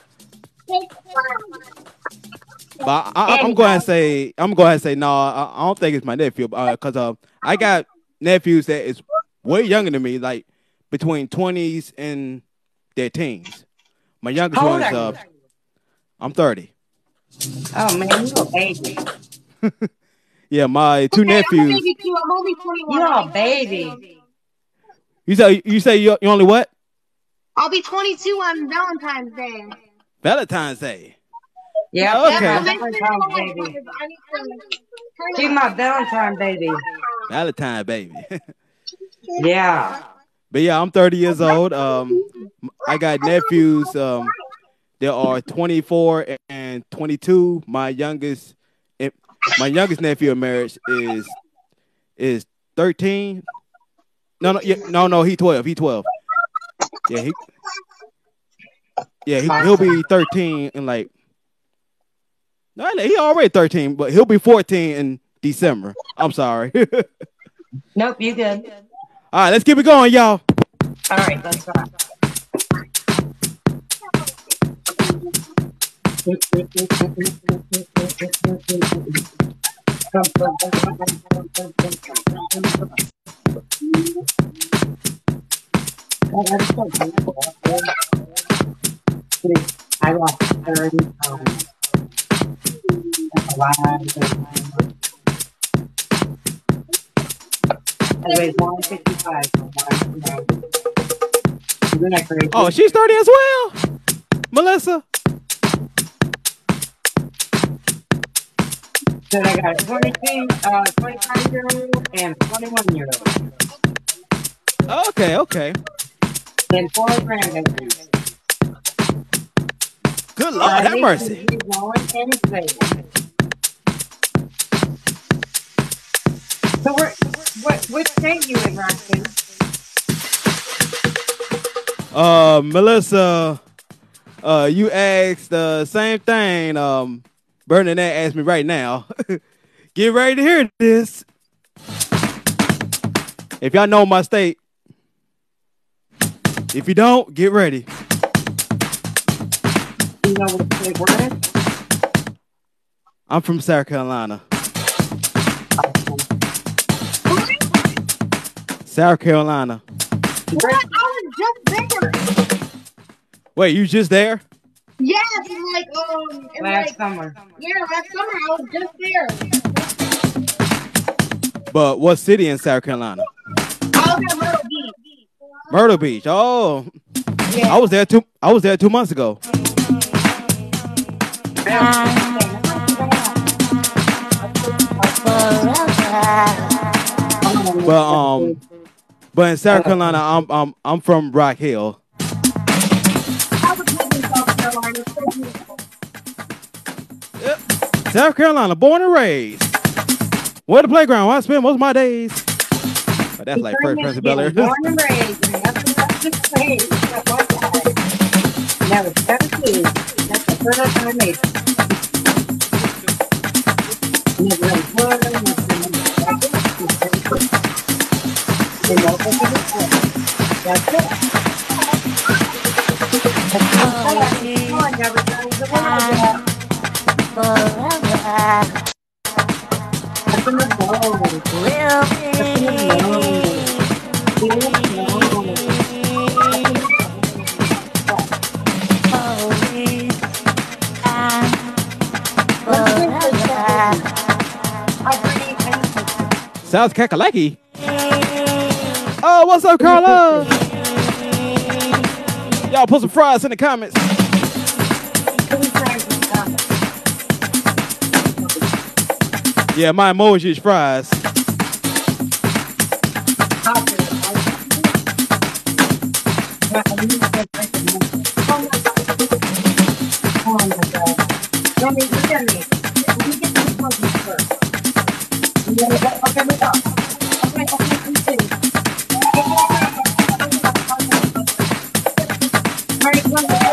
But I'm going to say no. I don't think it's my nephew because I got nephews that is way younger than me, like between 20s and their teens. My youngest How one old is are you? I'm 30. Oh man, you a baby. Yeah, my two nephews. I'm only 21. You're a baby. You say you only what? I'll be 22 on Valentine's Day. Valentine's Day. Yeah, Okay. my Valentine's baby. She's my Valentine baby. Valentine baby. Yeah. But yeah, I'm 30 years old. I got nephews. There are 24 and 22. My youngest nephew in marriage is 13. No, he 12. He 12. He'll be 13 in like. No, he already 13, but he'll be 14 in December. I'm sorry. Nope, you good. All right, let's keep it going, y'all. All right, let's go. I lost 30 pounds. That's a lot. I weighed 155. Isn't that crazy? Oh, she's 30 as well, Melissa. So I got a 25-year-old and 21-year-old. Okay. And 4 grandbabies. Good Lord, have mercy. So what state you in, Roxy? Melissa, you asked the same thing. Bernadette asked me right now. Get ready to hear this. If y'all know my state, if you don't, get ready. You know what state we're in? I'm from South Carolina. South Carolina. I was just there. Wait, you just there? Yes, Last summer. Yeah, last summer I was just there. But what city in South Carolina? I was at Myrtle Beach. Myrtle Beach. Oh, Yeah. I was there 2 months ago. But in South Carolina, I'm from Rock Hill. I was living in South Carolina. Yep. South Carolina, born and raised. Where the playground? Where I spend most of my days. But that's like first person Bel Air. Born and raised, and nothing else to say. Never 17. That's the first time I made it. Never had water, nothing. That's it. Sounds kakalaki. Oh, what's up, Carla? Y'all put some fries in the comments. Yeah, my emoji is fries. Oh my God. Let me look at me. Let me get these puzzles first. Okay, we go. Okay, continue. Alright, one, two,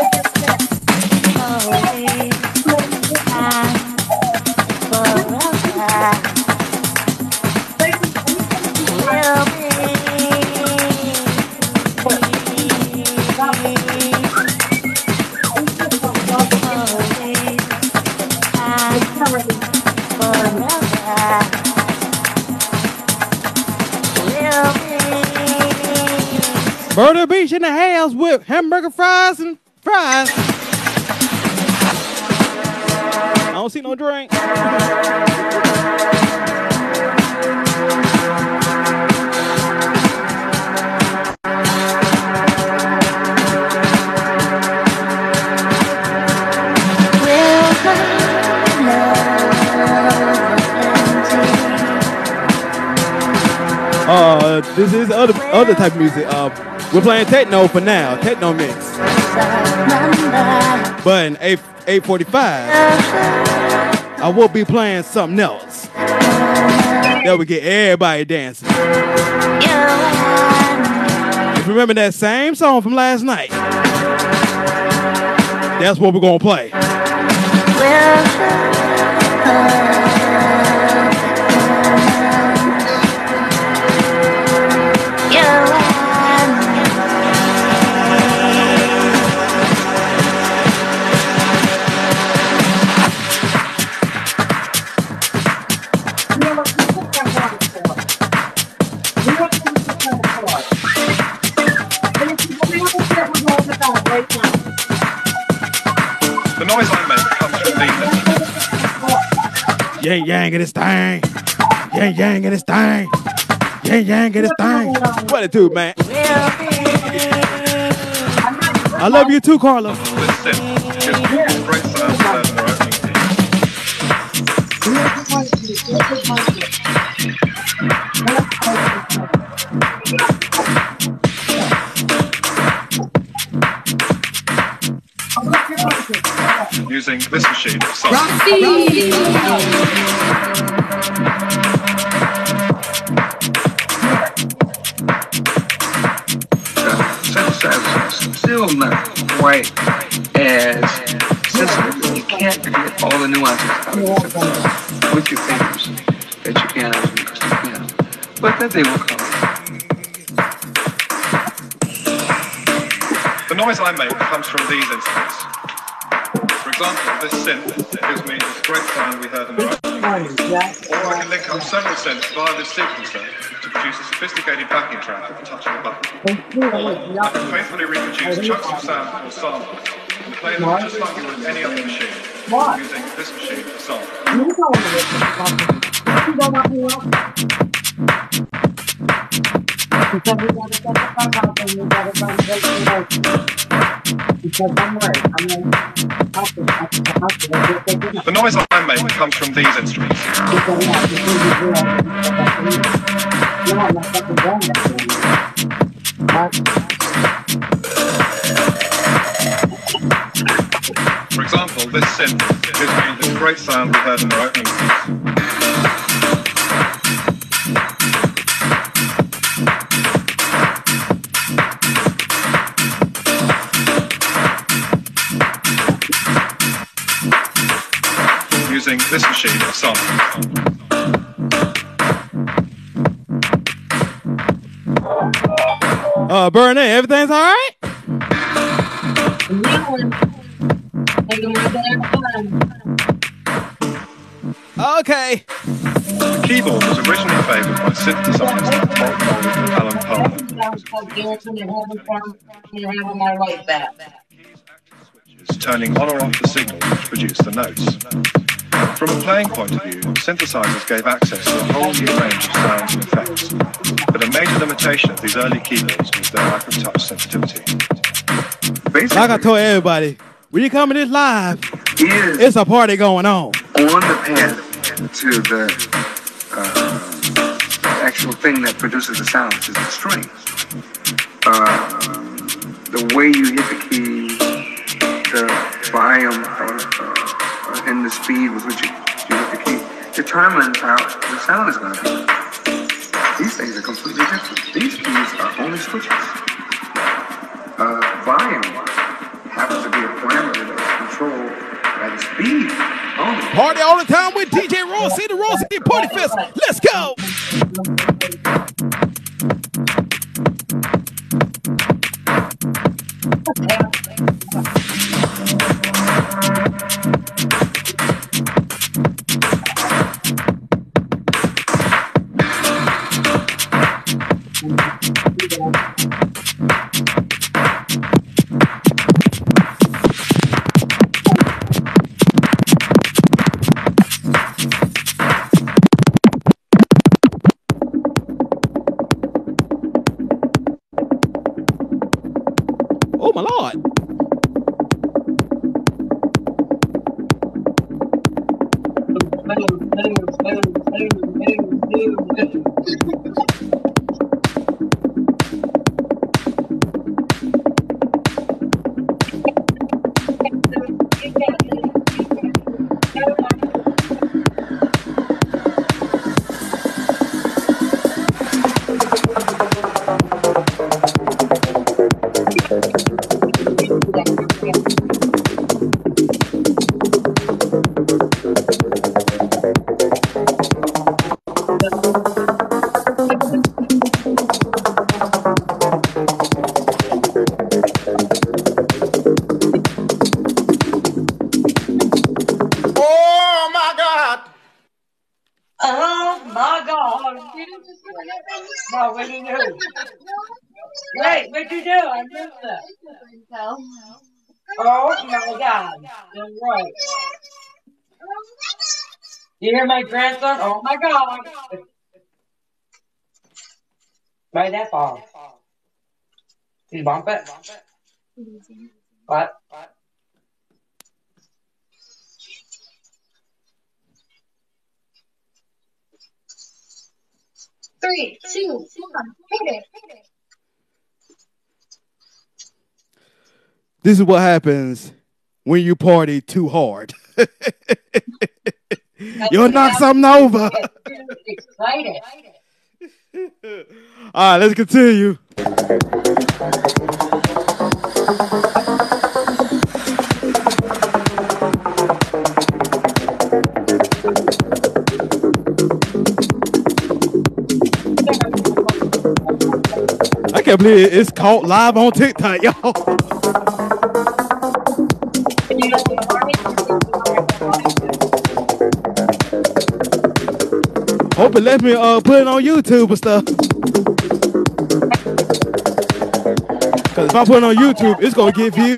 Myrtle Beach in the house with hamburger fries and fries. I don't see no drink. This is other type of music. We're playing techno for now, techno mix. But in 8:45, I will be playing something else that will get everybody dancing. If you remember that same song from last night, that's what we're gonna play. Yang yang in this thing. Yang yang in this thing. Yang yang in this thing. What it do, man? I love you too, Carla. Using this machine. Synthesizers still not quite as sensitive. You can't get all the nuances out of the synthesizer with your fingers that you can out of the piano. But that they will come. The noise I make comes from these instruments. For example, this synth gives me this great sound we heard in the opening. Or I can link up several synths via this sequencer to produce a sophisticated backing track at the touch of a button. I can faithfully reproduce chunks of sound or samples and play them just like you would any other machine, using this machine for sample. The noise I make comes from these instruments. For example, this synth gives me this great sound we heard in the opening piece. Using this machine for sampling. Bernie, everything's all right? Okay. The keyboard was originally favoured by synth designers like Paul Cole and Alan Palmer. Turning on or off the signals which produce the notes. From a playing point of view, synthesizers gave access to a whole new range of sounds and effects, but a major limitation of these early keyboards was their lack of touch sensitivity. Basically, like I told everybody, when you come in this live, it's a party going on. On the path to the actual thing that produces the sound, which is the string. The way you hit the key, the volume and the speed with which you hit the key determines how the sound is going to be. These things are completely different. These keys are only switches. Volume happens to be a parameter that's controlled by the speed only. Party all the time with DJ Raw C, the Raw City Party Fest. Let's go! Oh my Lord. No, what did you do? Wait, what'd you do? I missed that. Oh my God. You're right. You hear my grandson? Oh my God. Right that ball. You bump it? What? 3, 2, 1, hit it. This is what happens when you party too hard. You'll knock something over. Excited. All right, let's continue. I can't believe it's caught live on TikTok, y'all. Hope it lets me put it on YouTube and stuff. Cause if I put it on YouTube, it's gonna get views.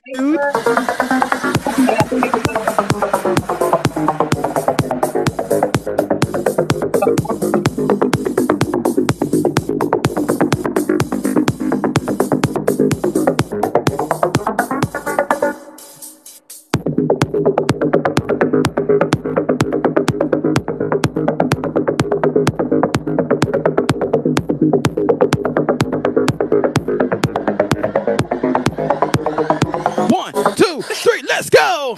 Let's go!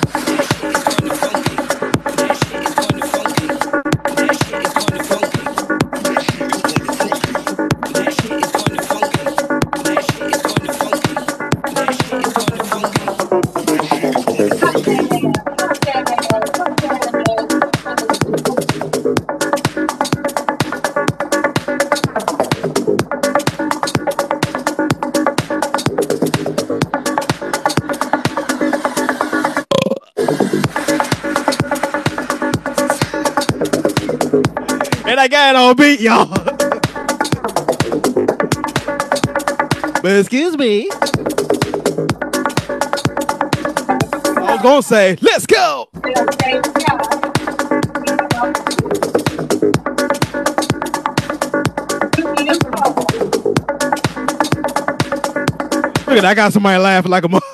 And I got it on beat, y'all. But excuse me. I was gonna say, let's go. Look at that, I got somebody laughing like a mug.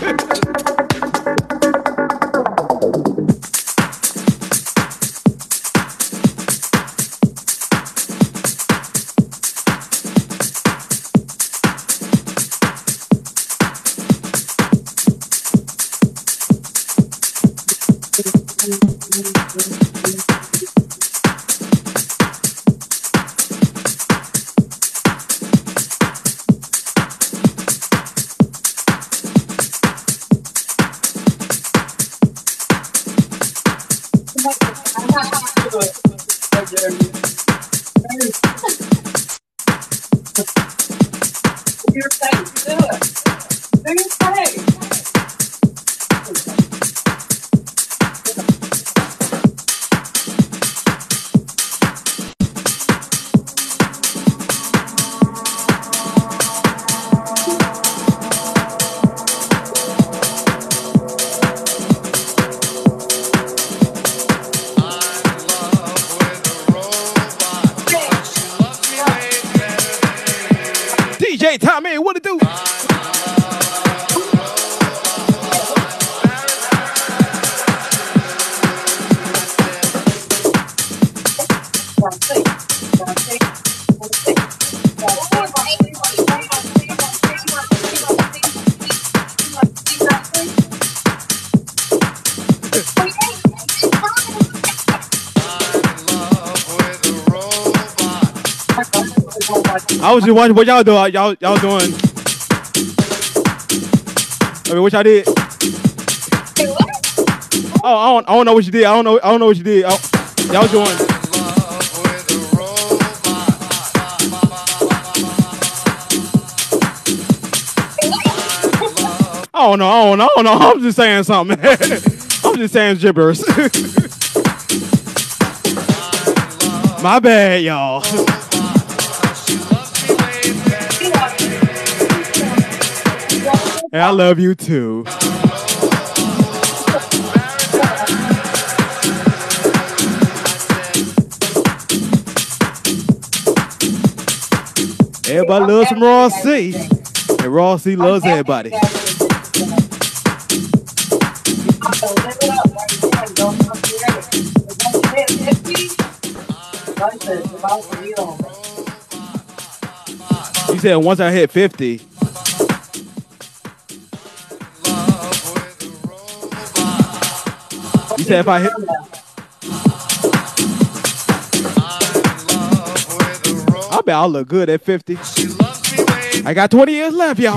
DJ Tommy, what it do? I was just watching what y'all doing. Y'all doing. I mean, what y'all did? Oh, I don't know what you did. I don't know what you did. Y'all doing. I don't know. I'm just saying something. I'm just saying gibberish. My bad, y'all. Hey, I love you too. Everybody loves some Raw C. And Raw C loves everybody. You said once I hit 50. You said if I hit. I bet I'll look good at 50. I got 20 years left, y'all.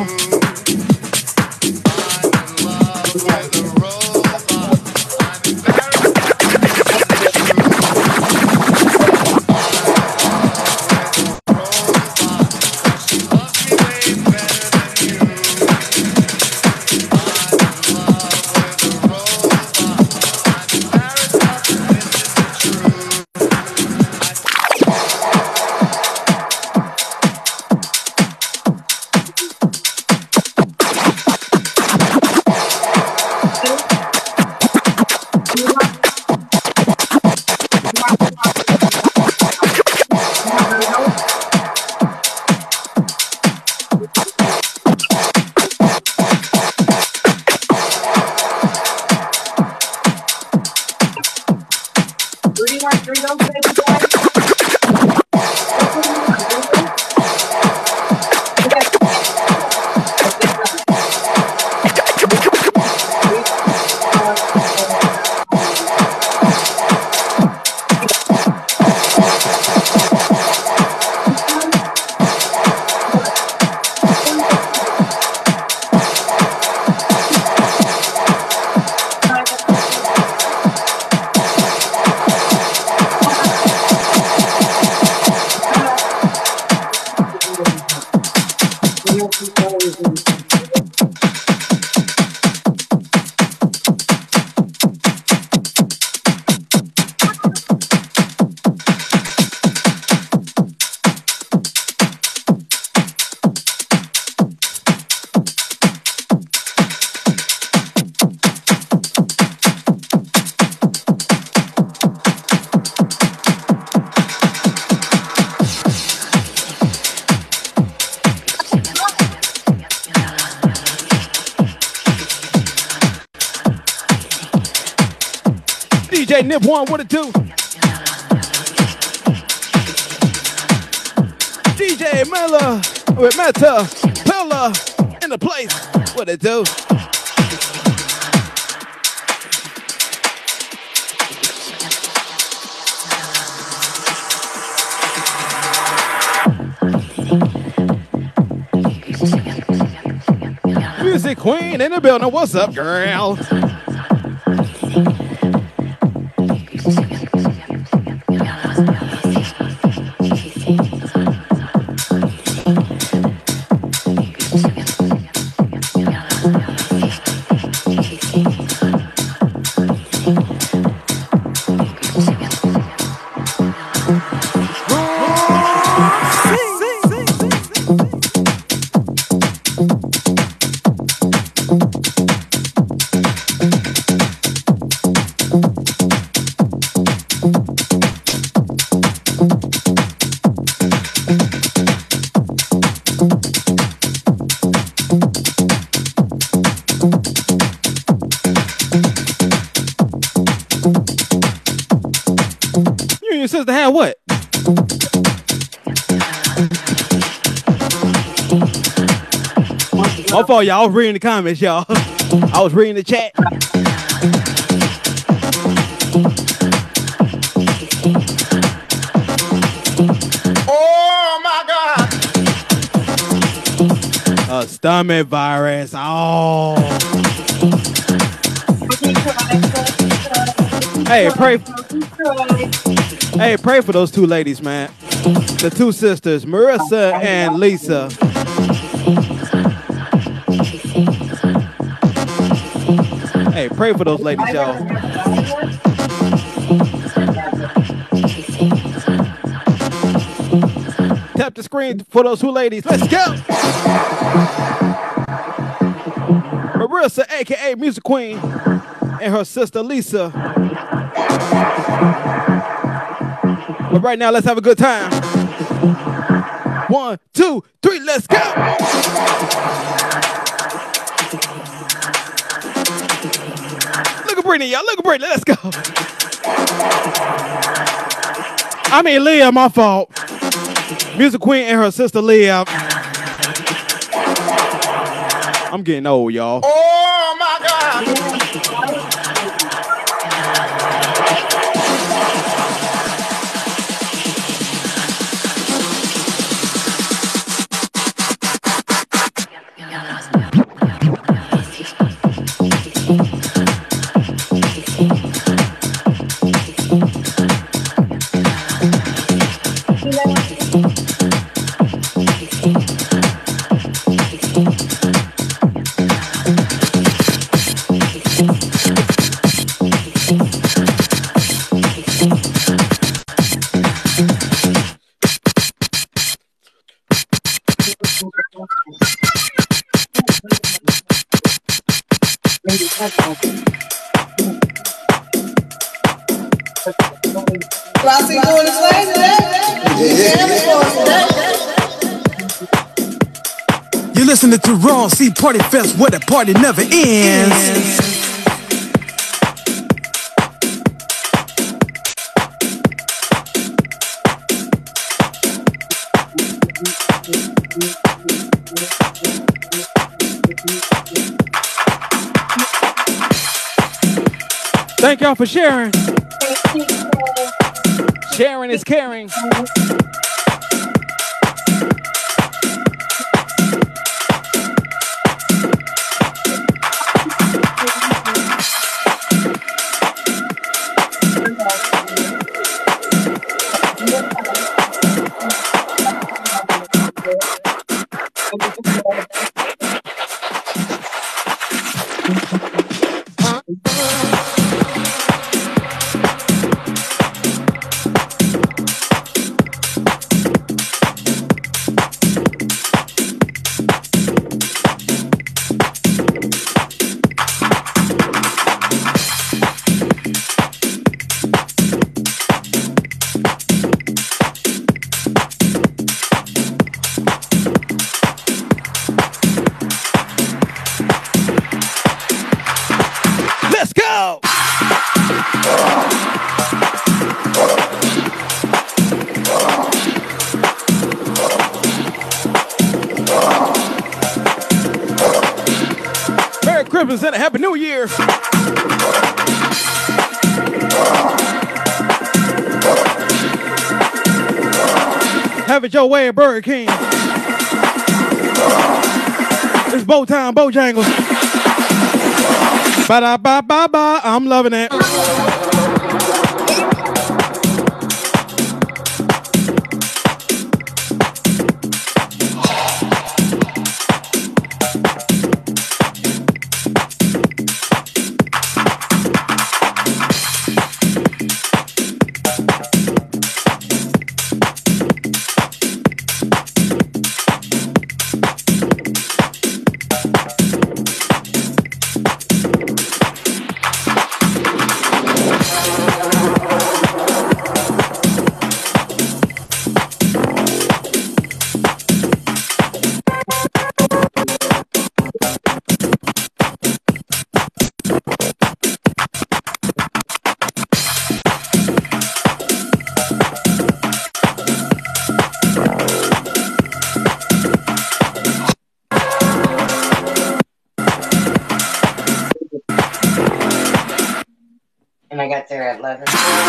DJ Nip One, what it do? DJ Miller with Meta Pillar in the place, what it do? Music Queen in the building, what's up, girl? Sister had what? My fault, y'all. I was reading the comments, y'all. I was reading the chat. Oh my God! A stomach virus. Oh. Hey, pray. Hey, pray for those two ladies, man. The two sisters, Marissa and Lisa. Hey, pray for those ladies, y'all. Tap the screen for those two ladies. Let's go. Marissa, a.k.a. Music Queen, and her sister, Lisa. But right now, let's have a good time. 1, 2, 3, let's go. Look at Brittany, y'all. Look at Brittany. Let's go. I mean, Leah, my fault. Music Queen and her sister Leah. I'm getting old, y'all. Oh my God. Rossi doing his thing today. You're listening to Raw C Party Fest, where the party never ends. Thank y'all for sharing. Sharing is caring. Let's go! Merry Christmas and a Happy New Year! Have it your way at Burger King. It's Bowtown, Bojangles. Ba-da-ba-ba-ba, I'm loving it. And I got there at 11.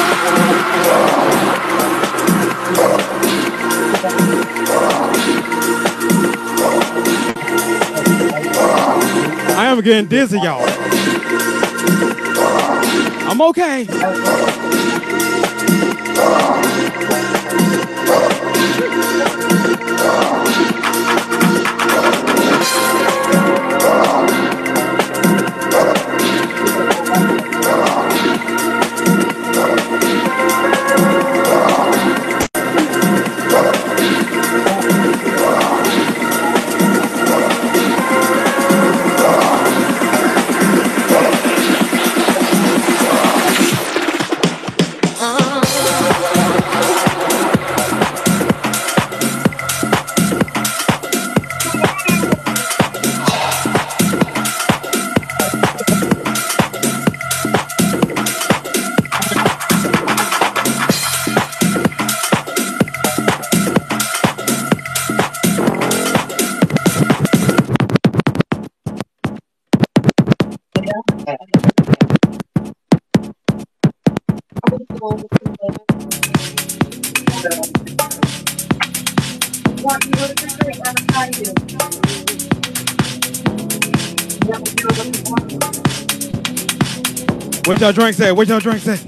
I am getting dizzy, y'all. I'm okay. What y'all drink say? What y'all drink say?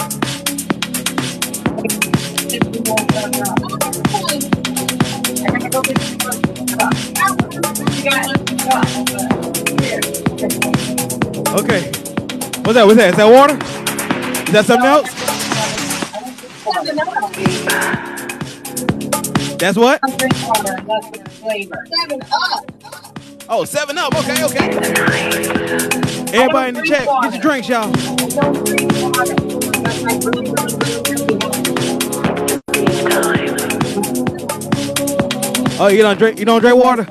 Okay. What's that? What's that? Is that water? Is that something else? That's what? Oh, 7 Up. Okay, okay. Everybody in the chat, get your drinks, y'all. Oh, you don't drink water?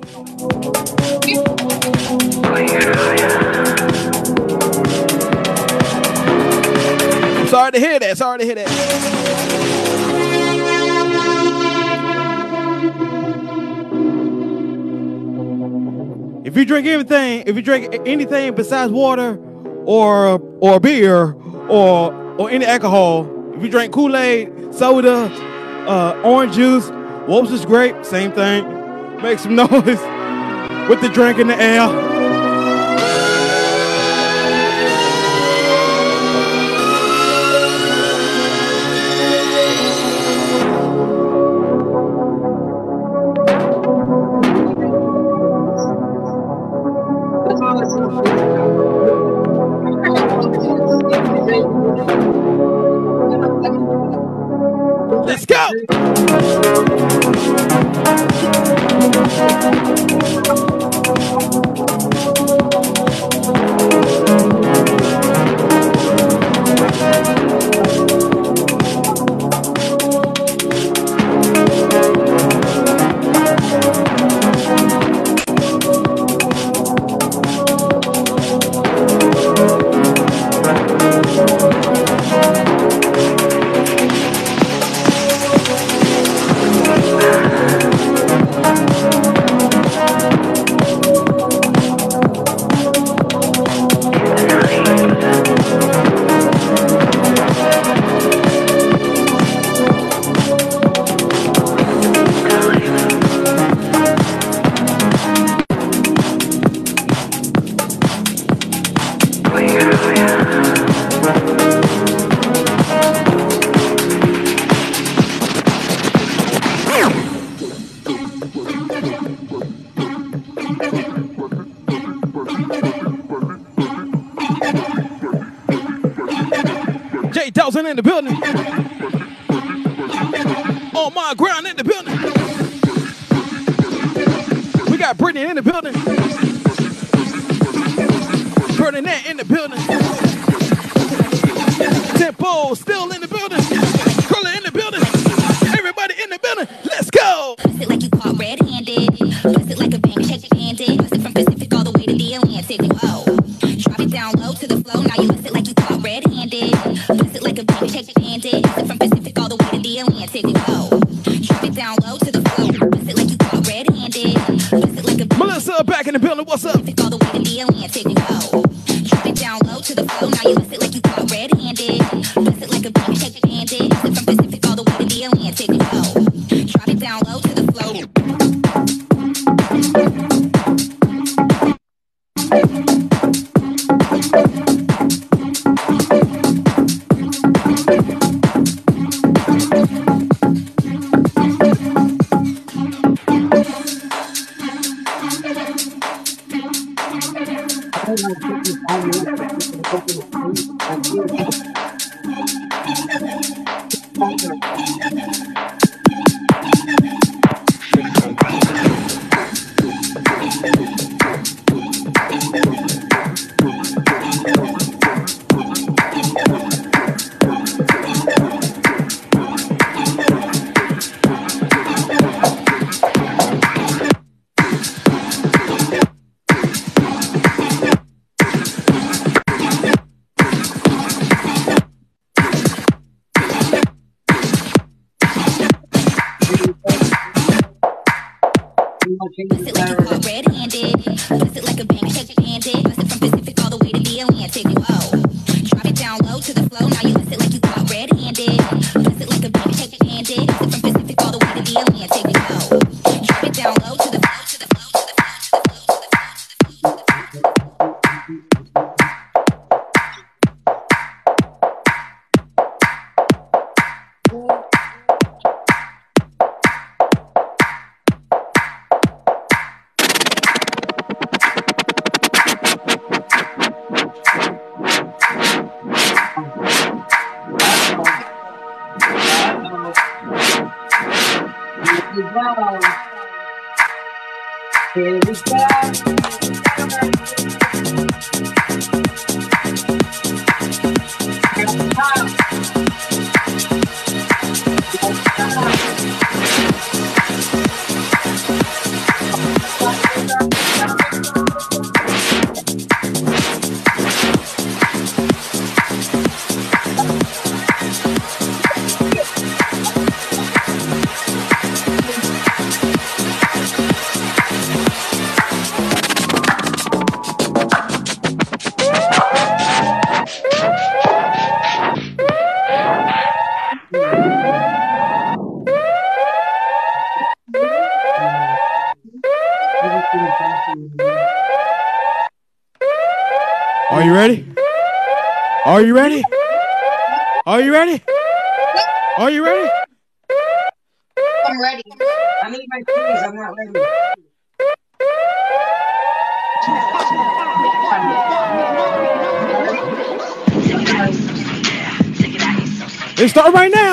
I'm sorry to hear that. Sorry to hear that. If you drink anything besides water or beer or any alcohol, if you drink Kool-Aid, soda, orange juice, Wolf's grape, same thing. Make some noise with the drink in the air. Let's go. Jay Dawson in the building. On my ground in the building. We got Brittany in the building. Bernadette in the building. Tempo still in the building. Curly in the building. Everybody in the building. Let's go. Bust it like you caught red-handed. Bust it like a bank check handed. Bust it from Pacific all the way to the Atlantic. Whoa. Drop it down low to the flow. Now you bust it like you caught red-handed. Bust it like a bank check handed. Bust it from Pacific all the way to the Atlantic. Whoa. Drop it down low to the flow. Bust it like you caught red-handed. Bust it like a Melissa back in the building. What's up? Pacific all the way to the Atlantic. Whoa. Drop it down low to the flow. Now you bust it like you caught red-handed. Bust it like a bank check handed. Bust it from Pacific all the way to the Atlantic. Whoa. Drop it down low to the flow. Bust it like you caught red-handed. Bust it like a bank check handed. Bust it from Pacific all the way to the Atlantic. Whoa. Drop it down low to the flow. Now you bust it like you caught red we go. Here we Are you ready? Are you ready? Are you ready? Are you ready? I'm ready. I need my keys. I'm not ready. It's starting right now.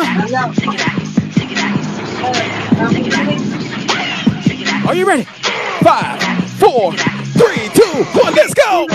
Are you ready? 5, 4, 3, 2, 1, let's go!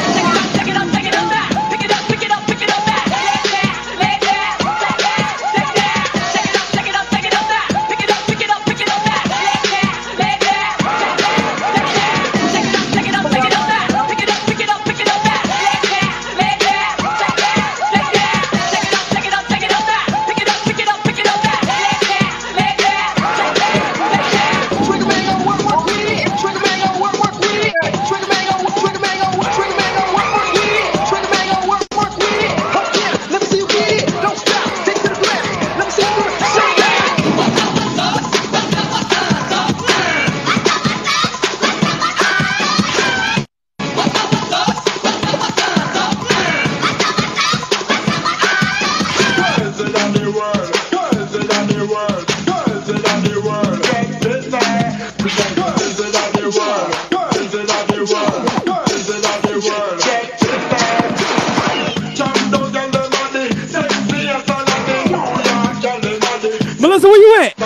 Melissa, where you at?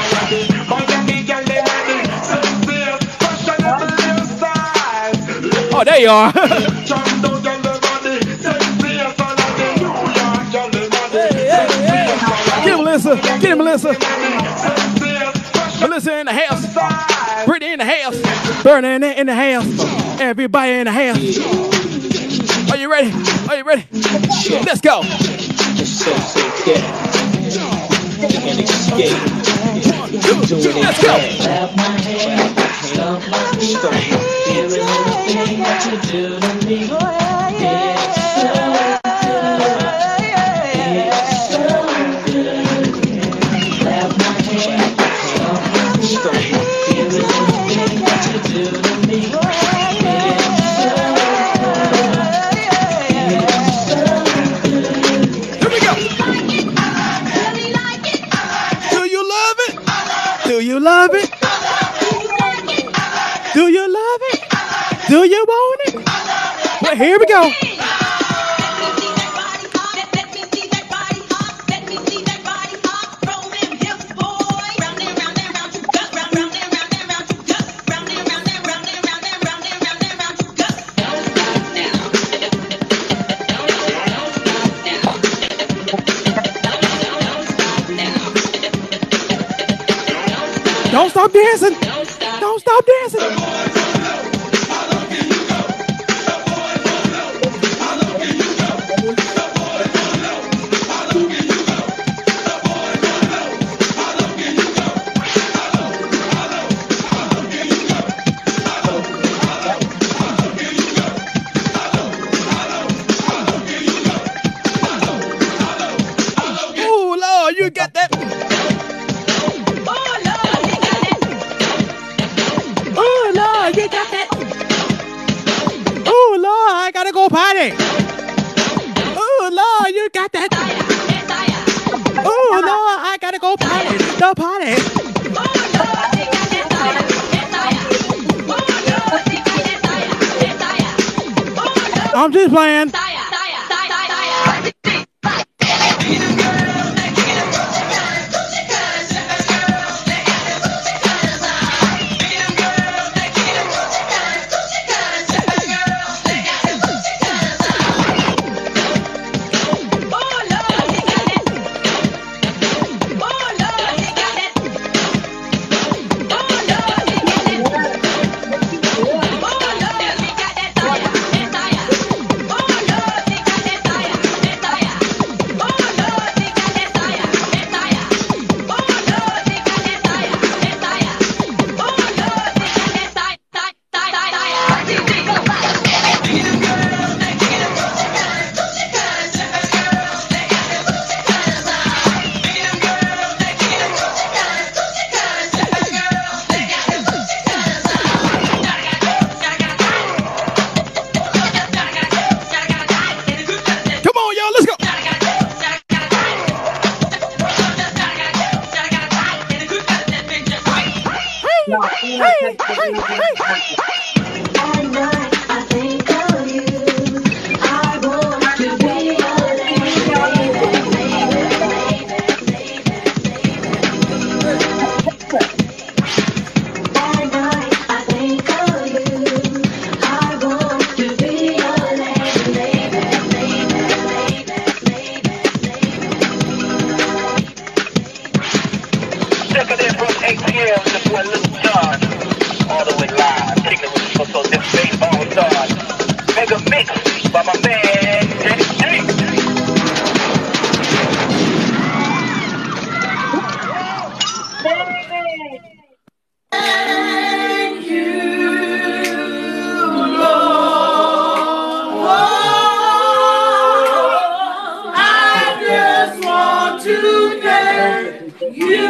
Oh, there you are. Get him, Melissa. Get him, Melissa. Melissa in the house. Brittany in the house. Burning in the house. Everybody in the house. Are you ready? Are you ready? Let's go. Let's Do you love it? Do you love it? Do you want it? Well, here we go. Don't stop dancing. Don't stop dancing. Oh, Lord, you got that. You got that. Oh, Lord, I gotta go party. Oh, Lord, you got that. Oh, Lord, I gotta go party. The party. I'm just playing. No, you know, take the At night, I think of you. I want to be your At night, I think of you. I want to be your Checking in from ATL, this boy Little John. All the way live, kicking with the so this baseball stars. Mega mix by my man, Danny G. Thank you, Lord. I just want to thank you,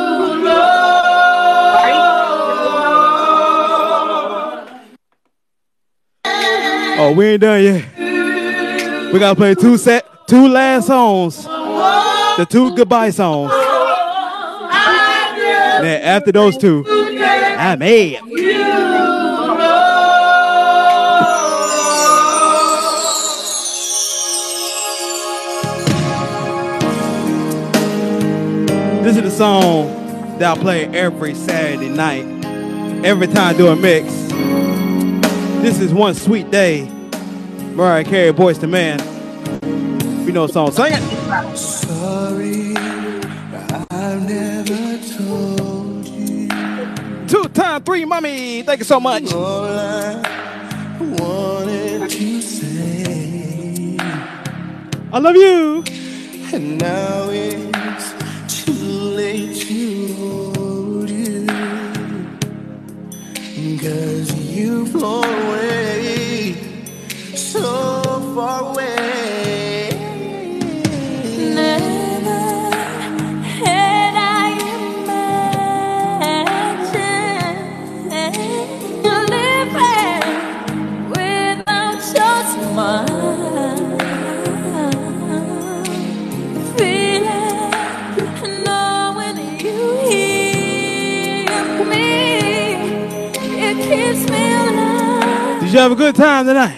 Lord. Oh, we ain't done yet. We gotta play two last songs. The two goodbye songs. And then after those two, I'm mad. This is the song that I play every Saturday night, every time I do a mix. This is One Sweet Day. Mariah Carey, Boyz II Men. You know the song, sing it. Sorry, I've never told you. 2 times 3, mommy. Thank you so much. All I wanted to say. I love you. And now it's too late to hold you. 'Cause you've flown away, so far away. Never had I imagined living without your smile. Feeling, knowing you hear me, it keeps me alive. Did you have a good time tonight?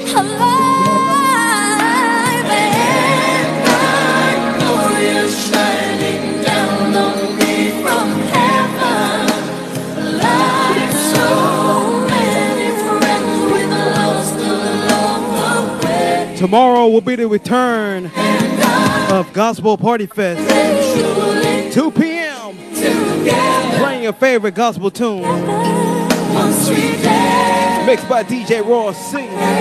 Alive, and I know you're shining down on me from heaven. Like so many friends with lost along the way. Tomorrow will be the return of Gospel Party Fest. 2 p.m. Playing your favorite gospel tune. One sweet day. Mixed by DJ Ross C.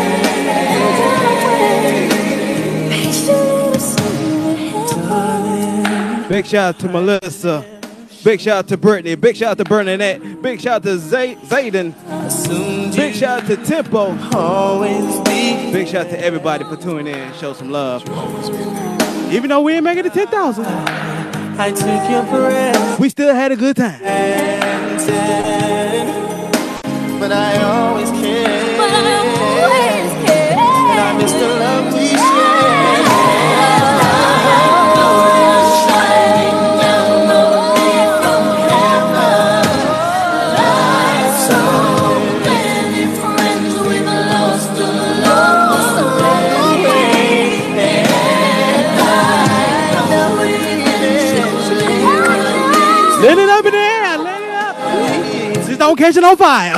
Big shout out to Melissa. Big shout out to Brittany. Big shout out to Bernadette. Big shout out to Zayden. Big shout out to Tempo. Big shout out to everybody for tuning in. Show some love. Even though we ain't making it 10,000, I took your breath, we still had a good time. but I always cared. But I always cared. And I miss the love we shared. Let it up in the air, let it up. Just don't catch it on fire.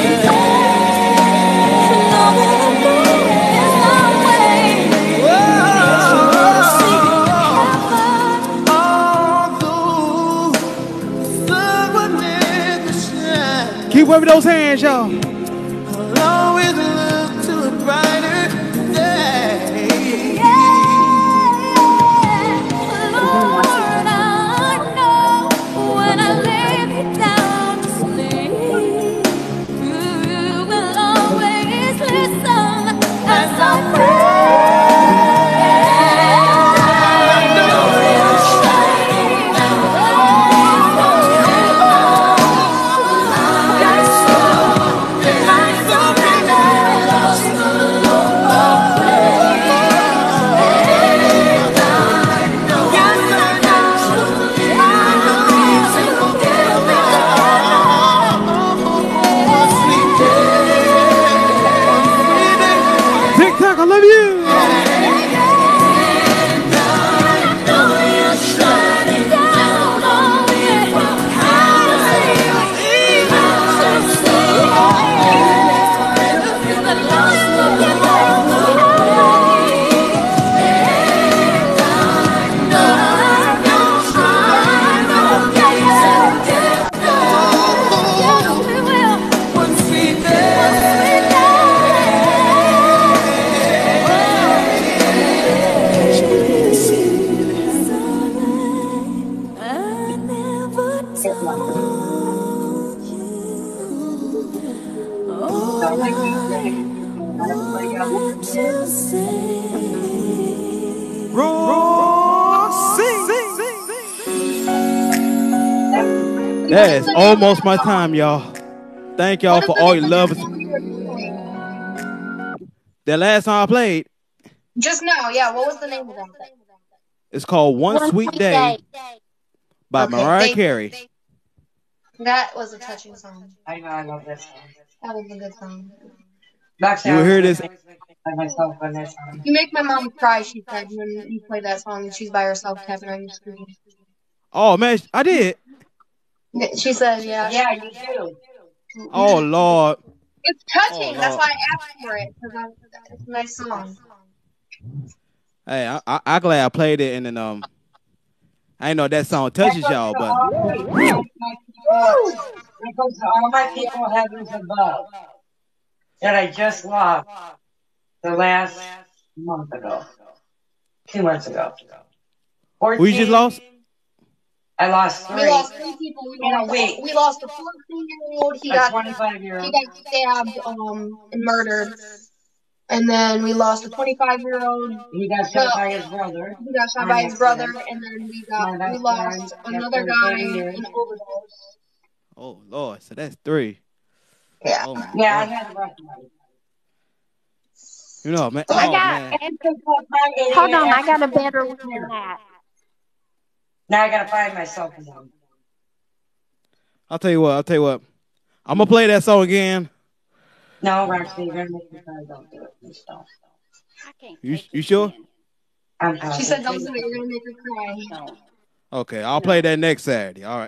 Keep waving those hands, y'all. I'll always look to a brighter day. Lord, I know when I lay me down to sleep, you will always listen as I pray. I know you're shining down on me from heaven. That is almost my time, y'all. Thank y'all for all your love. That last song I played. Just now, yeah. What was the name of that? It's called One Sweet Day by Mariah Carey. That was a touching song. I know, I love that song. That was a good song. You will hear this. You make my mom cry, she said, when you play that song and she's by herself tapping on your screen. Oh, man, I did. She said, yeah. Yeah, you do. Oh, Lord. It's touching. That's why I asked for it. Because it's a nice song. Hey, I'm glad I played it, and then I ain't know that song touches y'all, but That goes to all my people heavens above that I just lost the last month ago, 2 months ago. 14, who you just lost? I lost 3. We lost 3 people. We lost a 14-year-old. He got 25-year-old. He got stabbed and murdered. And then we lost a 25-year-old. He got shot by his brother. He got shot by his brother, and then we lost another guy in overdose. Oh, Lord. So that's 3. Yeah. Oh, yeah, I had a rough night. You know, man. I got, hold on, I got a better one than that. Now I gotta find myself again. I'll tell you what. I'm gonna play that song again. No, Roxy, you're gonna make me cry. Don't do it. Please don't. You sure? She said, "Don't do it. You're gonna make her cry." Okay, I'll play that next Saturday. All right.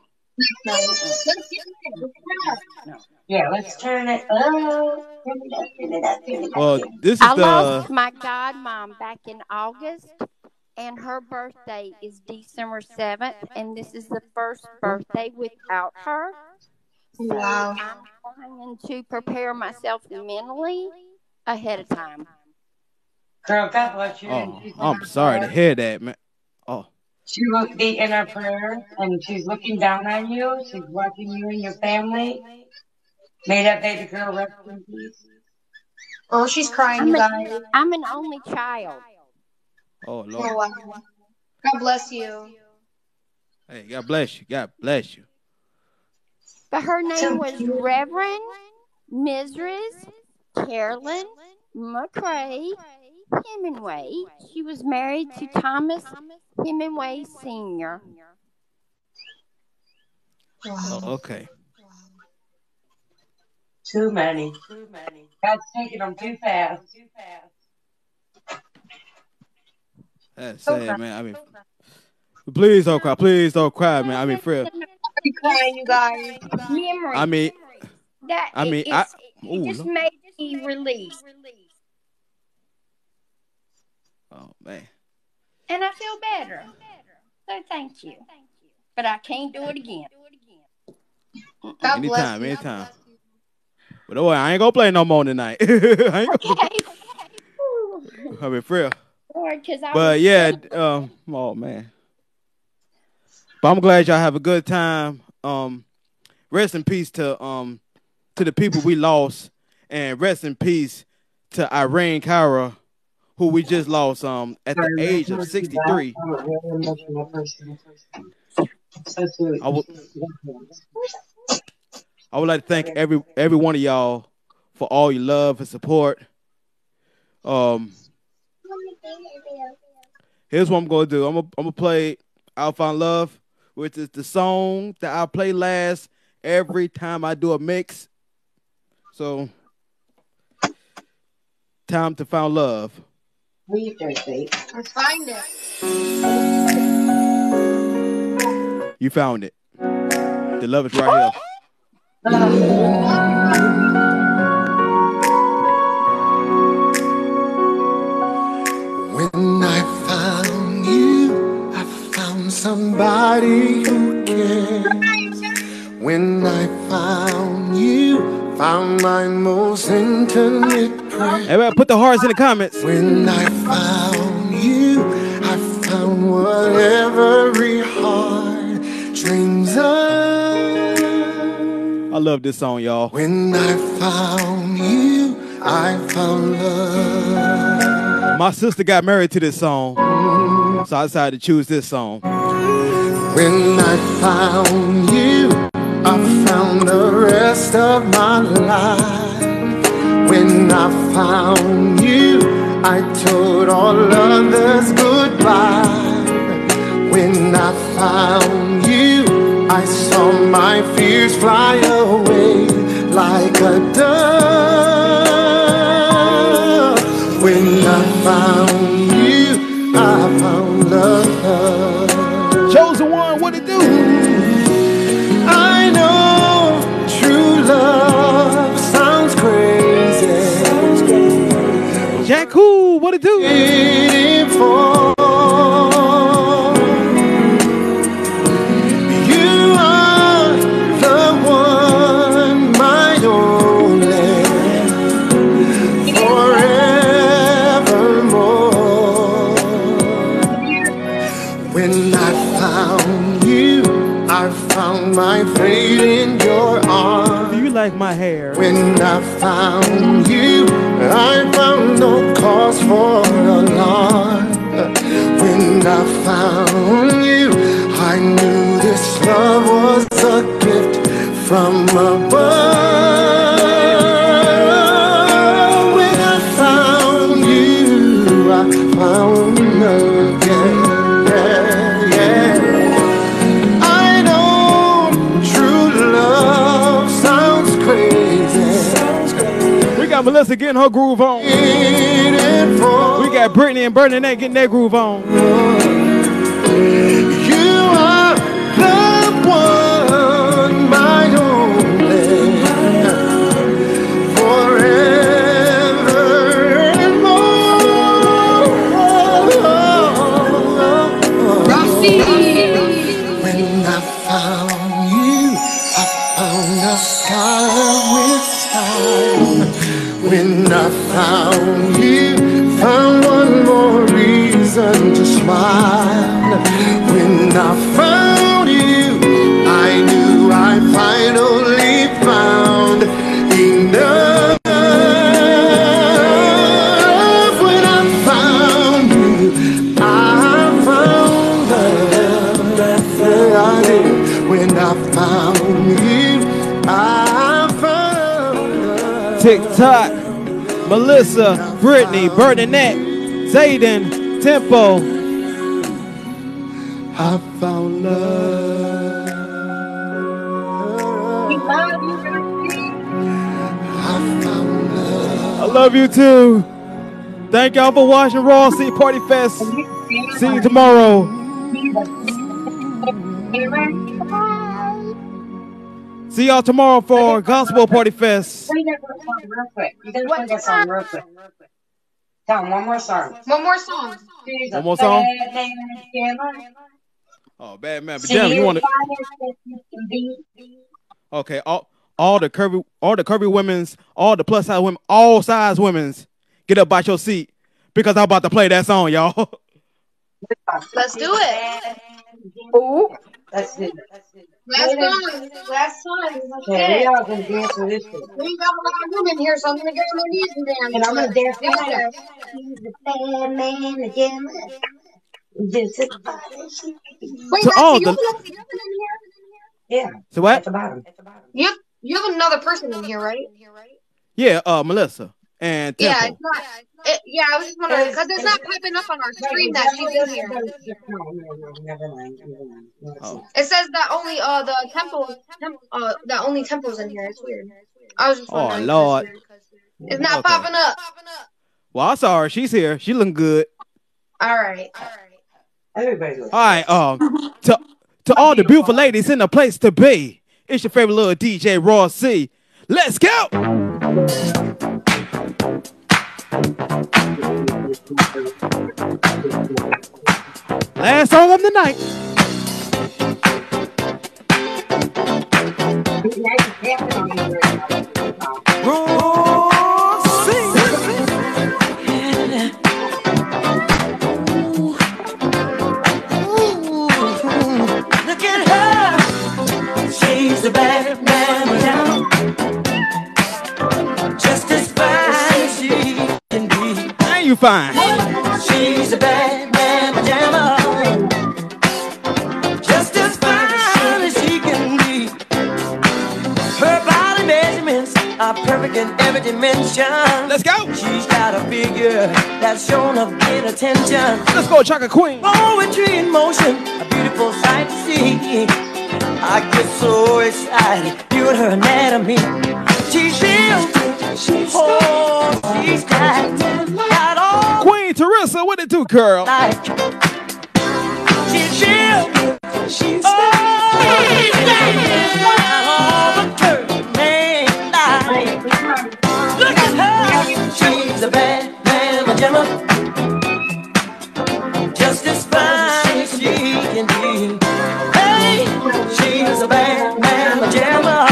Yeah, let's turn it up. Well, this is I lost my godmom back in August, and her birthday is December 7th, and this is the first birthday without her. So wow. I'm trying to prepare myself mentally ahead of time. Girl, God bless you. Oh, I'm sorry to hear that, man. Oh. She will be in her prayer, and she's looking down on you. She's watching you and your family. May that baby girl rest in peace. Oh, she's crying, you guys. I'm an only child. Oh, Lord. Oh, wow. God bless you. Hey, God bless you. God bless you. But her name was Reverend Mrs. Carolyn McCrae Hemingway. She was married to Thomas Hemingway Sr. Oh, okay. Too many. God's taking them too fast. That's sad, man. I mean, please don't cry. Please don't cry, man. I mean, for real. Be crying, you guys. Memory. I mean, it just made me release. Oh, man. And I feel better. So thank you. But I can't do it again. Anytime. But don't worry, I ain't gonna play no more tonight. I mean, for real. But yeah, oh man. But I'm glad y'all have a good time. Rest in peace to the people we lost, and rest in peace to Irene Cara, who we just lost at the age of 63. I would like to thank every one of y'all for all your love and support. Here's what I'm gonna do. I'm gonna play "I'll Find Love," which is the song that I play last every time I do a mix. So, time to find love. Let's find it. You found it. The love is right here. When I found you, I found somebody who cares. When I found you, found my most intimate prayer. Everybody put the hearts in the comments. When I found you, I found what every heart dreams of. I love this song, y'all. When I found you, I found love. My sister got married to this song, so I decided to choose this song. When I found you, I found the rest of my life. When I found you, I told all others goodbye. When I found you, I saw my fears fly away like a dove. When I found you, I found love. Chosen one, what it do? I know true love sounds crazy. Jack Cool, what it do? You are the one, my only, forevermore. When I found you, I found my fate in your arms. Do you like my hair? When I found you, I found no cause for alarm. When I found you, I knew this love was a gift from above. When I found you, I found love. Yeah, yeah. I know true love sounds crazy. We got Melissa getting her groove on. We got Brittany and Bernadette getting their groove on. You are the one, my only, forevermore. When I found you, I found a sky with stars. When I found you, found one more reason to smile. When I found you, I knew I finally found enough. When I found you, I found love. Yeah, I did. When I found you, I found love. TikTok, Melissa, Brittany, Bernadette, Zayden, Tempo. I found love. I love you too. Thank y'all for watching Raw C Party Fest. See you tomorrow. See y'all tomorrow for Gospel Party Fest. Play that song real quick. You gotta play that song real quick. Tell them one more song. One more song. One more song? Oh, bad man. But damn, you want to? Okay, all the curvy women's, all the plus size women, all size women's, get up by your seat because I'm about to play that song, y'all. Let's do it. Ooh. Let's do it. Last song. Let's get it. We all gonna dance to this one. We got a lot of women here, so I'm gonna get on my knees and dance. And I'm gonna dance Yes, with sir. her. He's the bad man again. Just a Wait, To all Lexi, you the- have another person in here? Yeah. So what? At the bottom. You have another person in here, right? Yeah, Melissa and Tempo. Yeah, it's not. Yeah, I was just wondering because it's not popping up on our screen that she's in here. No, never mind. Oh. It says that only that only Tempo's in here. It's weird. I was just Oh, wondering. Lord. It's not Okay. popping up. Well, I saw her. She's here. She looking good. All right. Everybody's All right. To all the beautiful ladies in the place to be, it's your favorite little DJ Raw C. Let's go. Last song of the night. Look at her. She's a bad man down fine. She's a bad man pajama. Just as fine as she can be. Her body measurements are perfect in every dimension. Let's go. She's got a figure that's shown of great attention. Let's go, Chocolate Queen. Poetry in motion, a beautiful sight to see. I get so excited viewing her anatomy. She's real. She's got all. Queen Teresa, what it do, girl? She's real. She's all the curves, man. Look at her. She's a bad man pajama. Just as fine as she can be. Hey, she's a bad man pajama.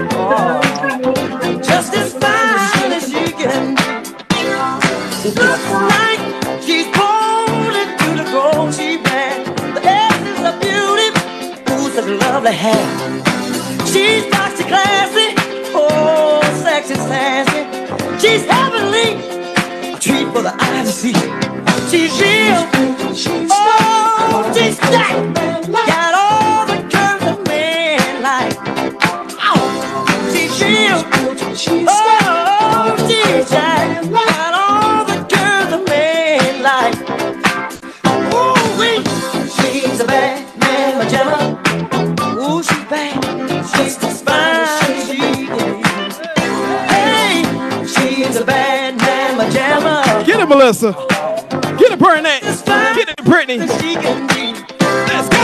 Just as fine as she can be. Looks like she's pulled into the grocery bag. The essence of beauty, who's such lovely hair. She's boxy classy, oh, sexy sassy. She's heavenly, a treat for the eye to see. She's real, oh, she's stacked. Got all the curves of men like. Oh, she's real, oh, she's stacked. Got all the curves of men like. Ooh, she's a bad man pajama. Ooh, she's bad. She's as fine as she can. Hey, she's a bad man pajama. Get it, Melissa. Get it, Burnett. Get it, Brittany. Let's go.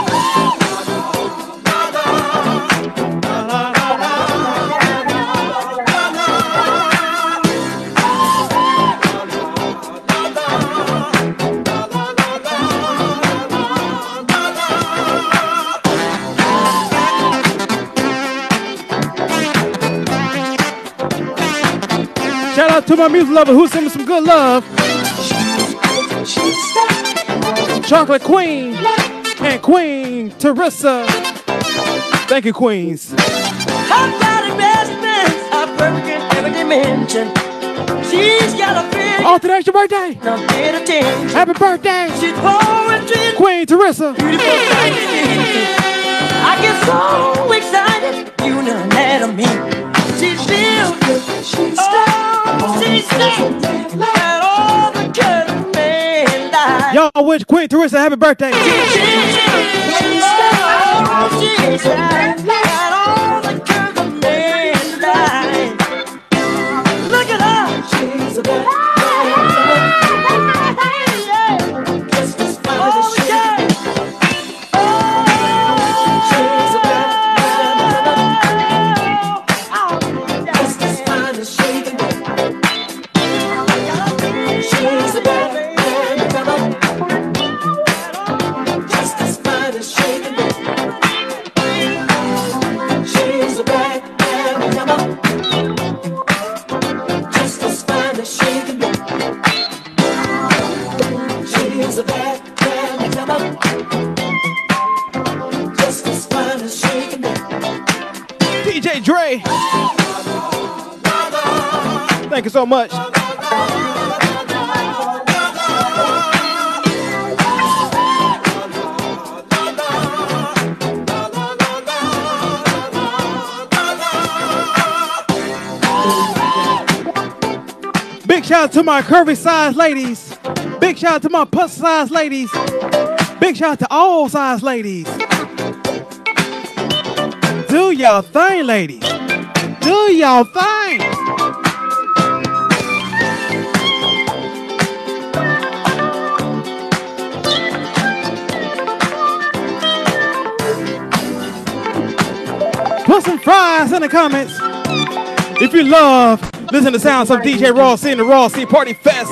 Shout out to my music lover who sent me some good love. Chocolate Queen and Queen Teresa. Thank you, Queens. Her body measurements are perfect in every dimension. She's got a figure. Oh, today's your birthday. No bit of attention. Happy birthday. She's poetry. Queen Teresa. Beautiful sight to see. I get so excited. You know anatomy. She's real. She's got all the good men like. Y'all wish Queen Teresa happy birthday. She's got all the good men like. Look at her. She's a bad man. Just as fine as she can. She's a bad man. Just as fine as she can. She's a bad man. Just as fine as she can be. She's a bad man. Just as fine as she can be. She's a bad man. Just as fine as she can be. DJ Dre. Thank you so much. Big shout out to my curvy size ladies. Big shout out to my plus size ladies. Big shout out to all size ladies. Do y'all thing, ladies. Do y'all thing. Put some fries in the comments. If you love, listen to the sounds of DJ Raw C and the Raw C Party Fest.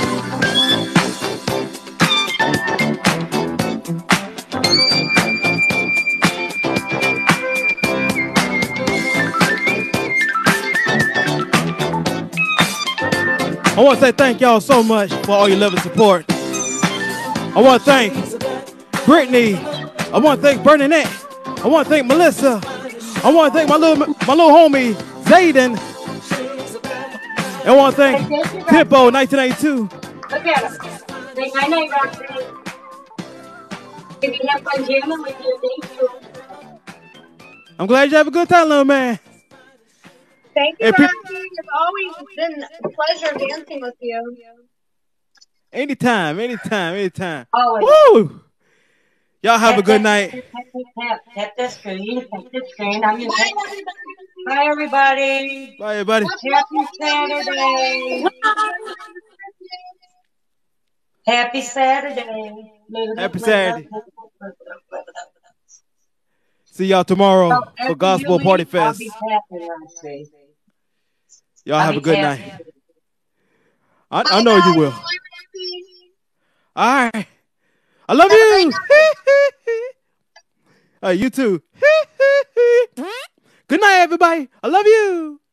I want to say thank y'all so much for all your love and support. I want to thank Brittany. I want to thank Bernadette. I want to thank Melissa. I want to thank my little homie Zayden. I want to thank Pippo 1982. Look at him. Say my name, Roxy. If you have fun jamming with you, thank you. I'm glad you have a good time, little man. Thank you, Hey, Rocky. It's always been a pleasure dancing with you. Anytime. Always. Woo! Y'all have a good night. Tap the screen. I'm your Bye, everybody. Bye, everybody. Happy Saturday. Happy Saturday. Happy Saturday. See y'all tomorrow for Gospel Party I'll Fest. be tapping, Roxy. Y'all have a good night. tapping. I know you will. All right. I love you. You too. Good night, everybody. I love you.